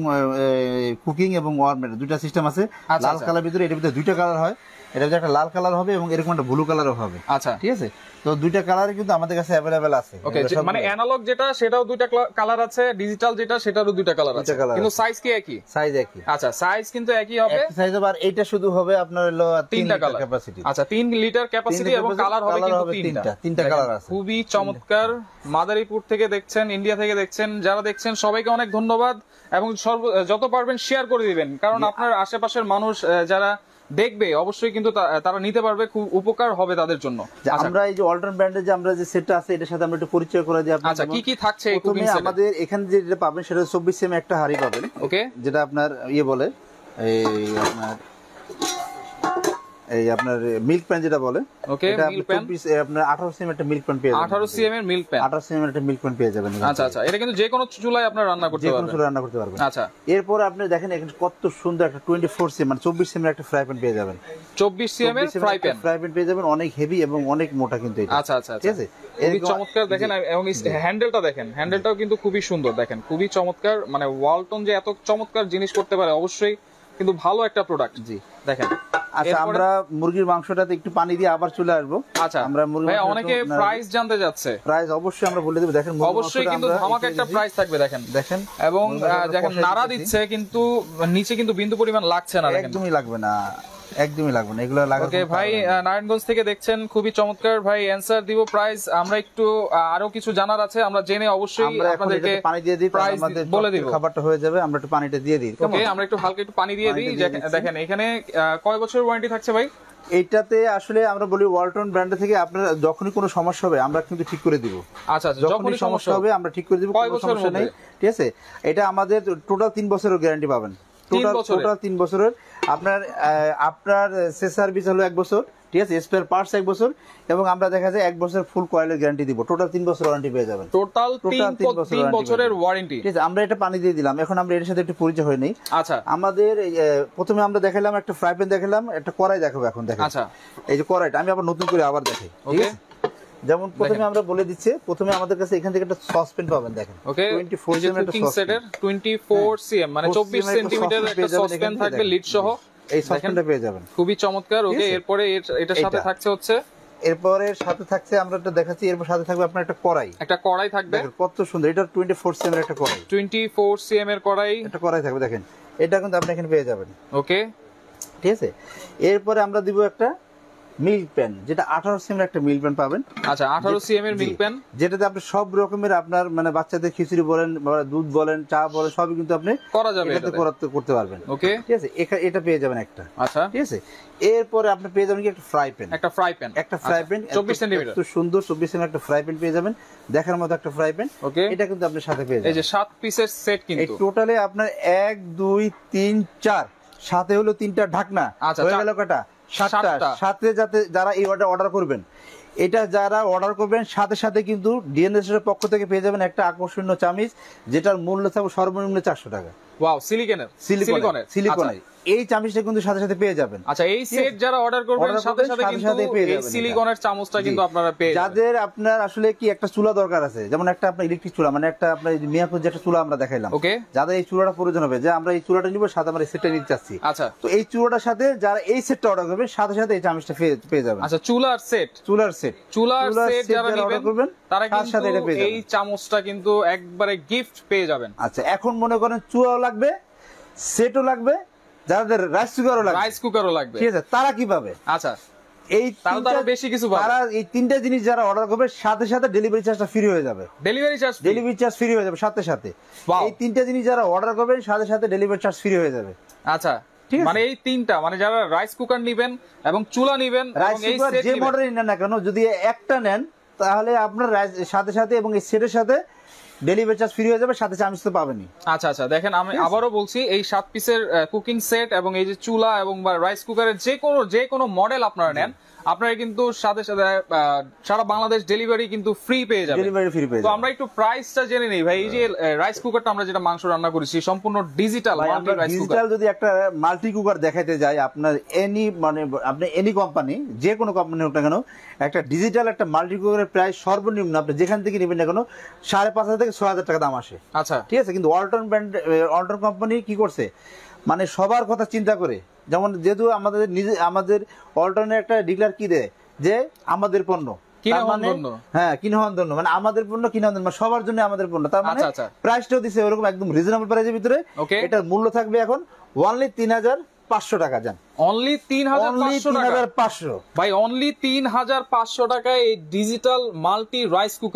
কুকিং এবং ওয়ার্মের দুইটা সিস্টেম আছে। লাল কালার ভিতরে, এটার ভিতরে দুইটা কালার হয়। এটা একটা লাল কালার হবে এবং এরকম একটা ব্লু কালারও হবে। আচ্ছা, ঠিক আছে। তো দুইটা কালার কিন্তু আমাদের কাছে अवेलेबल আছে। ওকে, মানে অ্যানালগ যেটা সেটাও দুইটা কালার আছে, ডিজিটাল যেটা সেটারও দুইটা কালার আছে, কিন্তু সাইজ কি একই? সাইজ একই। আচ্ছা, সাইজ কিন্তু একই হবে, একই সাইজ হবে। আর এটা শুধু হবে আপনার হলো তিনটা কালার ক্যাপাসিটি। আচ্ছা, তিন লিটার ক্যাপাসিটি এবং কালার হবে কিন্তু তিনটা, তিনটা কালার আছে। খুবই চমৎকার। মাদারীপুর থেকে দেখছেন, ইন্ডিয়া থেকে দেখছেন, যারা দেখছেন সবাইকে অনেক ধন্যবাদ, এবং যত পারবেন শেয়ার করে দিবেন, কারণ আপনার আশেপাশের মানুষ যারা দেখবে অবশ্যই কিন্তু তারা নিতে পারবে, খুব উপকার হবে তাদের জন্য। আমরা এই যে ওয়ালটন ব্র্যান্ডের যে আমরা যে সেটটা আছে এটার সাথে আমরা একটু পরিচয় করে দিই। আচ্ছা, কি কি থাকছে এই কুকিং সেটে? আমাদের এখানে যেটা পাবেন সেটা চব্বিশ সিএম একটা হাঁড়ি পাবেন, ওকে, যেটা আপনার ইয়ে বলে এই আপনার এই আপনার মিল্ক প্যান যেটা বলে, ওকে, মিল্ক প্যান আপনার আঠারো সিএম একটা মিল্ক প্যান পেয়ে যাবেন। আঠারো সিএম এর মিল্ক প্যান, আঠারো সিএম একটা মিল্ক প্যান পেয়ে যাবেন। আচ্ছা আচ্ছা, এটা কিন্তু যে কোনো চুলায় আপনারা রান্না করতে পারবেন, যে কোনো চুলায় রান্না করতে পারবেন। আচ্ছা, এরপর আপনি দেখেন এখানে কত সুন্দর একটা চব্বিশ সিএম মানে চব্বিশ সিএম এর একটা ফ্রাই প্যান পেয়ে যাবেন। চব্বিশ সিএম এর ফ্রাই প্যান ফ্রাই প্যান পেয়ে যাবেন, অনেক হেভি এবং অনেক মোটা কিন্তু এটা। আচ্ছা আচ্ছা, ঠিক আছে, খুবই চমৎকার। দেখেন এবং হ্যান্ডেলটা দেখেন, হ্যান্ডেলটাও কিন্তু খুবই সুন্দর, দেখেন খুবই চমৎকার। মানে ওয়ালটন যে এত চমৎকার জিনিস করতে পারে অবশ্যই কিন্তু ভালো একটা প্রোডাক্ট। জি দেখেন। আচ্ছা, আমরা মুরগির মাংসটাতে একটু পানি দিয়ে আবার চলে আসবো। আচ্ছা, আমরা মুরগি ভাই অনেকে প্রাইস জানতে যাচ্ছে, প্রাইস অবশ্যই আমরা বলে দেব। দেখেন অবশ্যই কিন্তু ধামাকা একটা প্রাইস থাকবে, দেখেন দেখেন, এবং দেখেন নাড়া দিচ্ছে কিন্তু নিচে কিন্তু বিন্দু পরিমাণ লাগছে না, দেখেন একদমই লাগবে না, একদমই লাগবে না এগুলো লাগবে। ওকে ভাই, নারায়ণগঞ্জ থেকে দেখছেন, খুবই চমৎকার ভাই। অ্যানসার দিব, প্রাইস আমরা একটু আরো কিছু জানার আছে, আমরা জেনে অবশ্যই আপনাদেরকে পানি দিয়ে দিই, প্রাইস বলে দিব, খাবারটা হয়ে যাবে, আমরা একটু পানিটা দিয়ে দিই। ওকে, আমরা একটু হালকা একটু পানি দিয়ে দিই। দেখেন এখানে কয় বছরের ওয়ারেন্টি থাকছে ভাই? এইটাতে আসলে আমরা বলি ওয়ালটন ব্র্যান্ড থেকে আপনার যখনই কোনো সমস্যা হবে আমরা কিন্তু ঠিক করে দিব। আচ্ছা আচ্ছা, যখনই সমস্যা হবে আমরা ঠিক করে দিব, কোনো সমস্যা নেই, ঠিক আছে। এটা আমাদের টোটাল তিন বছরের গ্যারান্টি পাবেন, টোটাল টোটাল তিন বছরের। আপনার আপনার সে সার্ভিস হলো এক বছর, ঠিক আছে, স্পেয়ার পার্টস এক বছর, এবং আমরা দেখা যায় এক বছর ফুল কয়েলের গ্যারান্টি দিব। টোটাল তিন বছর ওয়ারেন্টি পেয়ে যাবেন, টোটাল তিন বছরের ওয়ারেন্টি। ঠিক আছে, আমরা এটা পানি দিয়ে দিলাম, এখন আমরা এর সাথে একটু পরিচয় হয়ে নেই। আচ্ছা, আমাদের প্রথমে আমরা দেখালাম একটা ফ্রাই প্যান, দেখালাম একটা কড়াই, দেখাবো এখন। দেখেন আচ্ছা, এই যে কড়াইটা আমি আবার নতুন করে আবার দেখাই, ঠিক আছে। যেমন প্রথমে আমরা বলে দিচ্ছি, প্রথমে আমাদের কাছে এখান থেকে একটা সসপ্যান পাবেন, দেখেন ওকে, চব্বিশ সিএম একটা সসপ্যান, চব্বিশ সিএম মানে চব্বিশ সেন্টিমিটার একটা সসপ্যান থাকবে লিড সহ, এই সসপ্যানটা পেয়ে যাবেন, খুবই চমৎকার। ওকে, এরপরে এটার সাথে থাকছে হচ্ছে, এরপরে সাথে থাকছে আমরা একটা দেখাচ্ছি, এরপর সাথে থাকবে আপনার একটা কড়াই, একটা কড়াই থাকবে, কত সুন্দর, এটা চব্বিশ সিএম এর একটা কড়াই, চব্বিশ সিএম এর কড়াই, একটা কড়াই থাকবে, দেখেন এটা কিন্তু আপনি এখানে পেয়ে যাবেন। ওকে, ঠিক আছে, এরপরে আমরা দিব একটা মিল্ক প্যান, যেটা আঠারো সিএম এর একটা মিল্ক প্যান পাবেন। আচ্ছা, আঠারো সিএম এর মিল্ক প্যান, যেটাতে আপনি সব রকমের আপনার মানে বাচ্চাদের খিচুড়ি বলেন, দুধ বলেন, চা বলেন, সবই কিন্তু আপনি করা যাবে, এটাতে করতে পারবেন। ওকে, ঠিক আছে, এটা পেয়ে যাবেন একটা। আচ্ছা, ঠিক আছে, এরপরে আপনি পেয়ে যাবেন কি একটা ফ্রাই প্যান, একটা ফ্রাই প্যান, একটা ফ্রাই প্যান চব্বিশ সেন্টিমিটার, খুব সুন্দর চব্বিশ সিএম একটা ফ্রাই প্যান পেয়ে যাবেন, দেখার মতো একটা ফ্রাই প্যান। ওকে, এটা কিন্তু আপনি সাথে পেয়ে যাবেন। এই যে সাত পিসের সেট, কিন্তু এই টোটালে আপনার এক দুই তিন চার, সাথে হলো তিনটা ঢাকনা, হয়ে গেল কটা, সাতটা। সাথে যাতে যারা এই অর্ডার অর্ডার করবেন, এটা যারা অর্ডার করবেন সাথে সাথে কিন্তু ডিএনএস এর পক্ষ থেকে পেয়ে যাবেন একটা আকর্ষণীয় চামিচ, যেটার মূল্য থাকবে সর্বনিম্ন চারশো টাকা। ওয়াও, সিলিকনের সিলিকনের সিলিকনের এই চামচটা কিন্তু সাথে সাথে পেয়ে যাবেন। আচ্ছা, এই সেট যারা অর্ডার করবেন সাথে সাথে কিন্তু এই সিলিকনের চামচটা কিন্তু আপনারা পেয়ে যাবেন। যাদের আপনার আসলে কি একটা চুলা দরকার আছে, যেমন একটা আপনার ইলেকট্রিক চুলা, মানে একটা আপনার মিয়াকো যে একটা চুলা আমরা দেখাইলাম, ওকে, যাদের এই চুলাটা প্রয়োজন হবে, যে আমরা এই চুলাটা নিব, সাথে আমরা এই সেটটা নিতে চাচ্ছি, আচ্ছা, তো এই চুলাটার সাথে যারা এই সেটটা অর্ডার করবে সাথে সাথে এই চামচটা পেয়ে যাবেন। আচ্ছা, চুলার সেট, চুলার সেট চুলার সেট যারা অর্ডার করবেন তারা কিন্তু এই চামচটা কিন্তু একবারে গিফট পেয়ে যাবেন। আচ্ছা, এখন মনে করেন চুলাও লাগবে, সেটও লাগবে, যাদের রাইস কুকারও লাগবে, রাইস কুকারও লাগবে, ঠিক আছে, তারা কি পাবে? আচ্ছা, এই তারা বেশি কিছু পাবে, তারা এই তিনটা জিনিস যারা অর্ডার করবে সাথে সাথে ডেলিভারি চার্জটা ফ্রি হয়ে যাবে, delivery charge delivery charge free হয়ে যাবে সাথে সাথে। এই তিনটা জিনিস যারা অর্ডার করবেন সাথে সাথে ডেলিভারি চার্জ ফ্রি হয়ে যাবে। আচ্ছা, মানে এই তিনটা, মানে যারা রাইস কুকার নেবেন এবং চুলা নেবেন, রাইস কুকার যে মডেলই নেন না কেন, যদি একটা নেন তাহলে আপনার সাথে সাথে এবং এই সেটের সাথে ডেলিভারি চার্জ ফ্রি হয়ে যাবে, সাথে চার্জ তো পাবেনই। আচ্ছা আচ্ছা, দেখেন আমি আবারও বলছি, এই সাত পিসের কুকিং সেট এবং এই যে চুলা এবং রাইস কুকারের যে কোনো যে কোনো মডেল আপনারা নেন, আপনারা কিন্তু সাথে সাথে সারা বাংলাদেশ ডেলিভারি কিন্তু ফ্রি পেয়ে যাবেন, ডেলিভারি ফ্রি পেয়ে যাবেন। তো আমরা একটু প্রাইসটা জেনে নেই ভাই। এই যে রাইস কুকারটা আমরা যেটা মাংস রান্না করেছি সম্পূর্ণ digital multi rice cooker, digital যদি একটা মাল্টি কুকার দেখাইতে যায় আপনার এনি মানে আপনি এনি কোম্পানি, যে কোনো কোম্পানি হোক না কেন, একটা ডিজিটাল একটা মাল্টি কুকারের প্রাইস সর্বনিম্ন আপনি যেখান থেকে নেবেন না কেন সাড়ে পাঁচ হাজার থেকে ছয় হাজার টাকা দাম আসে। আচ্ছা, ঠিক আছে, কিন্তু ওয়ালটন ব্র্যান্ড ওয়ালটন কোম্পানি কি করছে, মানে সবার কথা চিন্তা করে, যেমন যেহেতু আমাদের নিজে আমাদের ওয়ালটনের একটা ডিক্লার কি দেয় যে আমাদের পণ্য হ্যাঁ কিনহন ধন্য, মানে আমাদের পণ্য কিনহন ধন্য, মানে সবার জন্য আমাদের পণ্য, তার মানে প্রাইসটাও দিছে ওরকম একদম রিজনেবল প্রাইসের ভিতরে। এটার মূল্য থাকবে এখন অনলি তিন হাজার পাঁচশো টাকা। যান, অনলি তিন হাজার পাঁচশো ভাই, অনলি তিন হাজার পাঁচশো টাকায় এই ডিজিটাল মাল্টি রাইস কুকার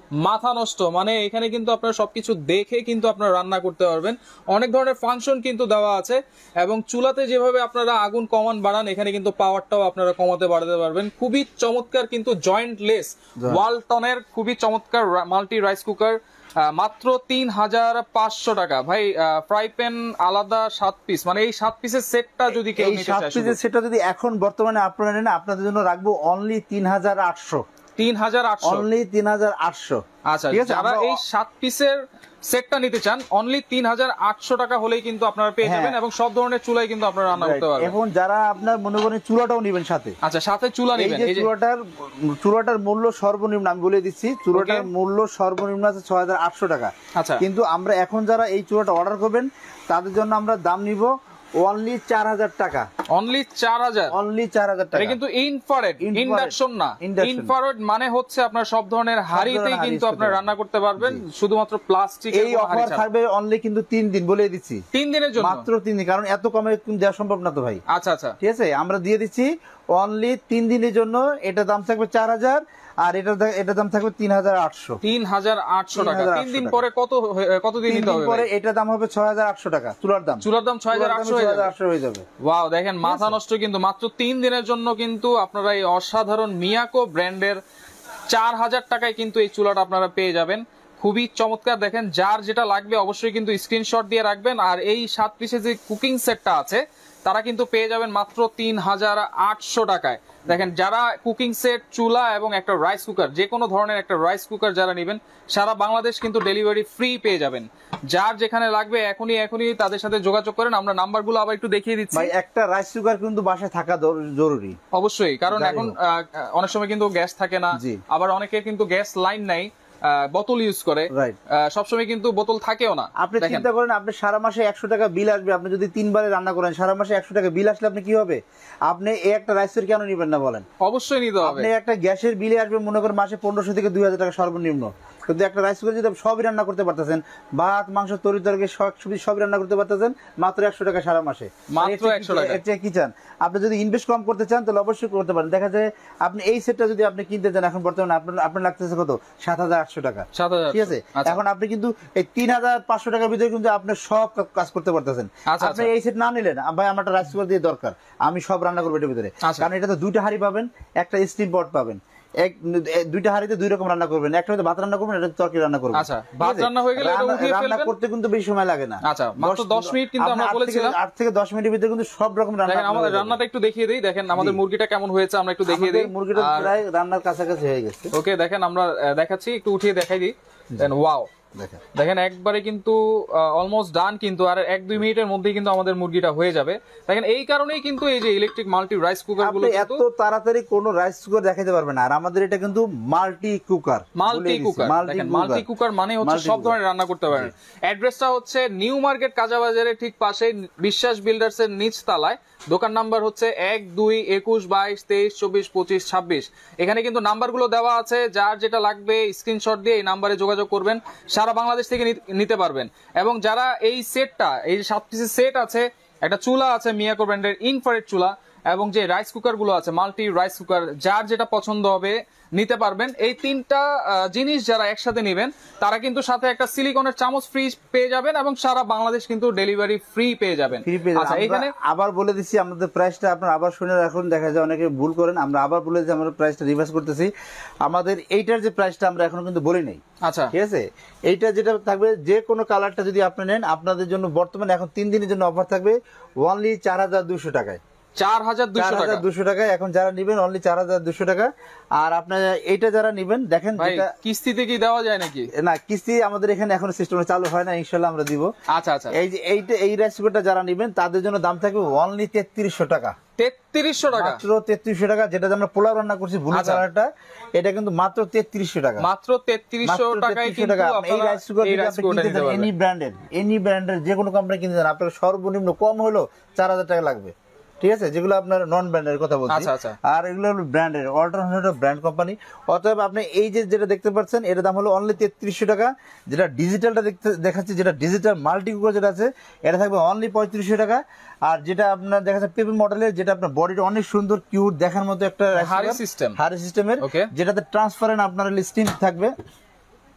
মাথা নষ্ট, মানে এখানে কিন্তু আপনারা সবকিছু দেখে কিন্তু আপনারা রান্না করতে পারবেন। অনেক ধরনের ফাংশন কিন্তু দেওয়া আছে এবং চুলাতে যেভাবে আপনারা আগুন কমান বাড়ান এখানে কিন্তু পাওয়ারটাও আপনারা কমাতে বাড়াতে পারবেন। খুবই চমৎকার কিন্তু জয়েন্টলেস ওয়ালটনের খুবই চমৎকার মাল্টি রাইস কুকার, মাত্র তিন হাজার পাঁচশো টাকা। ভাই ফ্রাই প্যান আলাদা সাত পিস, মানে এই সাত পিসের সেটটা যদি কেউ নিতে চায়, সাত পিসের সেটটা যদি এখন বর্তমানে আপনারা নেন আপনাদের জন্য রাখবো অনলি তিন হাজার আটশো। তিন হাজার আটশো অনলি তিন হাজার আটশো। আচ্ছা, যারা এই সাত পিসের সেটটা নিতে চান অনলি তিন হাজার আটশো টাকা হলেই কিন্তু আপনারা পেয়ে যাবেন এবং সব ধরনের চুলাই কিন্তু আপনারা রান্না করতে পারবেন। এবং যারা আপনার মনে করেন চুলাটাও নেবেন সাথে, আচ্ছা সাথে চুলা নেবেন, এই যে চুলাটার চুলাটার মূল্য সর্বনিম্ন আমি বলে দিচ্ছি, চুলাটার মূল্য সর্বনিম্ন আছে ছয় হাজার আটশো টাকা। আচ্ছা, কিন্তু আমরা এখন যারা এই চুলাটা অর্ডার করবেন তাদের জন্য আমরা দাম নিব অনলি চার হাজার টাকা। অনলি চার হাজার অনলি চার হাজার টাকা। এটা কিন্তু ইনফ্রারেড, ইন্ডাকশন না। ইনফ্রারেড মানে হচ্ছে আপনার সব ধরনের হাড়িতেই কিন্তু আপনারা রান্না করতে পারবেন, শুধুমাত্র প্লাস্টিক। এই অফার থাকবে অনলি কিন্তু তিন দিন, বলে দিচ্ছি তিন দিনের জন্য, মাত্র তিন দিন, কারণ এত কমে দেওয়া সম্ভব না তো ভাই। আচ্ছা আচ্ছা, ঠিক আছে, আমরা দিয়ে দিচ্ছি অনলি তিন দিনের জন্য। এটা দাম থাকবে চার হাজার আর এটা এটা দাম থাকবে তিন হাজার আটশো। তিন হাজার আটশো টাকা। তিন দিন পরে কত কতদিন নিতে হবে? পরে এটা দাম হবে ছয় হাজার আটশো টাকা। চুলার দাম চুলার দাম ছয় হাজার আটশো হয়ে যাবে। ওয়াও, দেখেন মাথা নষ্ট কিন্তু মাত্র তিন দিনের জন্য কিন্তু আপনারা এই অসাধারণ মিয়াকো ব্র্যান্ডের চার হাজার টাকায় কিন্তু এই চুলাটা আপনারা পেয়ে যাবেন। খুবই চমৎকার। দেখেন যার যেটা লাগবে অবশ্যই কিন্তু স্ক্রিনশট দিয়ে রাখবেন। আর এই সাত পিসের যে কুকিং সেটটা আছে তারা কিন্তু পেয়ে যাবেন মাত্র তিন হাজার আটশো টাকায়। দেখেন যারা কুকিং সেট, চুলা এবং একটা রাইস কুকার, যে কোনো ধরনের একটা রাইস কুকার যারা নেবেন সারা বাংলাদেশ কিন্তু ডেলিভারি ফ্রি পেয়ে যাবেন। যার যেখানে লাগবে এখনই এখনই তাদের সাথে যোগাযোগ করেন। আমরা নাম্বারগুলো আবার একটু দেখিয়ে দিচ্ছি। ভাই একটা রাইস কুকার কিন্তু বাসায় থাকা জরুরি অবশ্যই, কারণ এখন অনেক সময় কিন্তু গ্যাস থাকে না, আবার অনেকে কিন্তু গ্যাস লাইন নাই, বোতল ইউজ করে, সবসময় কিন্তু বোতল থাকেও না। আপনি চিন্তা করেন আপনি সারা মাসে একশো টাকা বিল আসবে, আপনি যদি তিনবারে রান্না করেন সারা মাসে একশো টাকা বিল আসলে আপনি কি হবে? আপনি এই একটা রাইসের কেন নিবেন না বলেন? অবশ্যই নিতে হবে। আপনি একটা গ্যাসের বিলে আসবে মনে করেন মাসে পনেরোশো থেকে দুই হাজার টাকা সর্বনিম্ন, কিন্তু একটা রাইস কুকার যদি সবই রান্না করতে পারতেছেন, ভাত মাংস তরি তরকারি সবজি সবই রান্না করতে পারতেছেন মাত্র একশো টাকা সারা মাসে। মাত্র একশো টাকা। এর চেয়ে কি চান? আপনি যদি ইনভেস্ট কম করতে চান তাহলে অবশ্যই করতে পারেন। দেখা যায় আপনি এই সেটটা যদি আপনি কিনতে চান এখন বর্তমানে আপনার আপনার লাগতেছে কত? সাত হাজার আটশো টাকা। ঠিক আছে, এখন আপনি কিন্তু এই তিন হাজার পাঁচশো টাকার ভিতরে কিন্তু আপনি সব কাজ করতে পারতেছেন। আপনি এই সেট না নিলেন, ভাই আমার একটা রাইস কুকার দিয়ে দরকার, আমি সব রান্না করবো এটার ভিতরে, কারণ এটা তো দুইটা হাঁড়ি পাবেন, একটা স্টিম পট পাবেন, এক দুইটা হাঁড়িতে দুই রকম রান্না করবেন, একটা হয়তো ভাত রান্না করবেন, একটা তরকারি রান্না করবেন। আচ্ছা, ভাত রান্না হয়ে গেলে এটা উঠিয়ে ফেলবেন, রান্না করতে কিন্তু বেশি সময় লাগে না। আচ্ছা, মাত্র দশ মিনিট কিন্তু আমরা বলেছিলাম, আট থেকে দশ মিনিটের ভিতরে কিন্তু সব রকম রান্না। দেখেন আমাদের রান্নাটা একটু দেখিয়ে দেই। দেখেন আমাদের মুরগিটা কেমন হয়েছে আমরা একটু দেখিয়ে দেই। মুরগিটা প্রায় রান্নার কাছাকাছি হয়ে গেছে। ওকে, দেখেন আমরা দেখাচ্ছি, একটু উঠিয়ে দেখাই দিই। দেন ওয়াও, দেখেন একবারে কিন্তু অলমোস্ট ডান, কিন্তু আর এক দুই মিনিটের মধ্যেই কিন্তু আমাদের মুরগিটা হয়ে যাবে। দেখেন এই কারণেই কিন্তু এই যে ইলেকট্রিক মাল্টি রাইস কুকার গুলো এত তাড়াতাড়ি কোনো রাইস কুকার দেখাতে পারবে না। আর আমাদের এটা কিন্তু মাল্টি কুকার। মাল্টি কুকার, দেখেন মাল্টি কুকার মানে হচ্ছে সব ধরনের রান্না করতে পারেন। অ্যাড্রেসটা হচ্ছে নিউ মার্কেট কাঁচাবাজারের ঠিক পাশে বিশ্বাস বিল্ডার্স এর নিচ তলায়। দোকান নাম্বার হচ্ছে এক দুই একুশ বাইশ তেইশ চব্বিশ পঁচিশ ছাব্বিশ। এখানে কিন্তু নাম্বারগুলো দেওয়া আছে, যার যেটা লাগবে স্ক্রিনশট দিয়ে এই নাম্বারে যোগাযোগ করবেন, সারা বাংলাদেশ থেকে নিতে পারবেন। এবং যারা এই সেটটা, এই সাত পিসের সেট আছে, একটা চুলা আছে মিয়াকো ব্র্যান্ডের ইনফ্রারেড চুলা, এবং যে রাইস কুকার গুলো আছে মাল্টি রাইস কুকার, যার যেটা পছন্দ হবে নিতে পারবেন। এই তিনটা জিনিস যারা একসাথে নেবেন তারা কিন্তু সাথে একটা সিলিকনের চামচ ফ্রি পেয়ে যাবেন এবং সারা বাংলাদেশ কিন্তু ডেলিভারি ফ্রি পেয়ে যাবেন। আচ্ছা, এখানে আবার বলে দিচ্ছি আমাদের প্রাইসটা, আপনারা আবার শুনে রাখুন, দেখা যায় অনেকে ভুল করেন। আমরা আবার বলে দিচ্ছি, আমরা প্রাইসটা রিভার্স করতেছি। আমাদের এইটার যে প্রাইসটা আমরা এখনো কিন্তু বলি নাই। আচ্ছা, ঠিক আছে, এইটা যেটা থাকবে যে কোনো কালারটা যদি আপনি নেন, আপনাদের জন্য বর্তমানে এখন তিন দিনের জন্য অফার থাকবে অনলি চার হাজার দুশো টাকায়। চার হাজার দুশো টাকা এখন যারা নিবেন অনলি চার হাজার দুশো টাকা। আর আপনার এইটা যারা নিবেন, দেখেন কিস্তিতে কি দেওয়া যায় নাকি? না, কিস্তি আমাদের এখানে এখন সিস্টেম চালু হয় না, ইনশাল্লাহ আমরা দিব। আচ্ছা আচ্ছা, এই যে এইটা এই রাইস কুকারটা যারা নিবেন তাদের জন্য দাম থাকবে অনলি তেত্রিশশো টাকা। তেত্রিশশো টাকা, মাত্র তেত্রিশশো টাকা। যেটা আমরা পোলাও রান্না করছি ব্লু কালারটা, এটা কিন্তু মাত্র তেত্রিশশো টাকা। মাত্র তেত্রিশশো টাকায় কিন্তু এই রাইস কুকার এনি ব্র্যান্ডের এনি ব্র্যান্ডের যে কোনো কোম্পানি কিনতে চান, আপনার সর্বনিম্ন কম হলো চার হাজার টাকা লাগবে। ঠিক আছে, যেগুলো আপনার নন ব্র্যান্ডের কথা বলছি, আর এগুলো হলো ব্র্যান্ডের অল্টারনেটিভ ব্র্যান্ড কোম্পানি। অতএব আপনি এই যে যেটা দেখতে পাচ্ছেন এর দাম হলো অনলি তেত্রিশশো টাকা। যেটা ডিজিটালটা দেখতে দেখাচ্ছি, যেটা ডিজিটাল মাল্টি কুকার যেটা আছে, এটা থাকবে অনলি পঁয়ত্রিশশো টাকা। আর যেটা আপনার দেখা যাচ্ছে পেপি মডেলের, যেটা আপনার বডিটা অনেক সুন্দর কিউট দেখার মতো একটা হাড়ি সিস্টেম, হাড়ি সিস্টেমের, যেটাতে ট্রান্সপারেন্ট আপনার স্টিম থাকবে।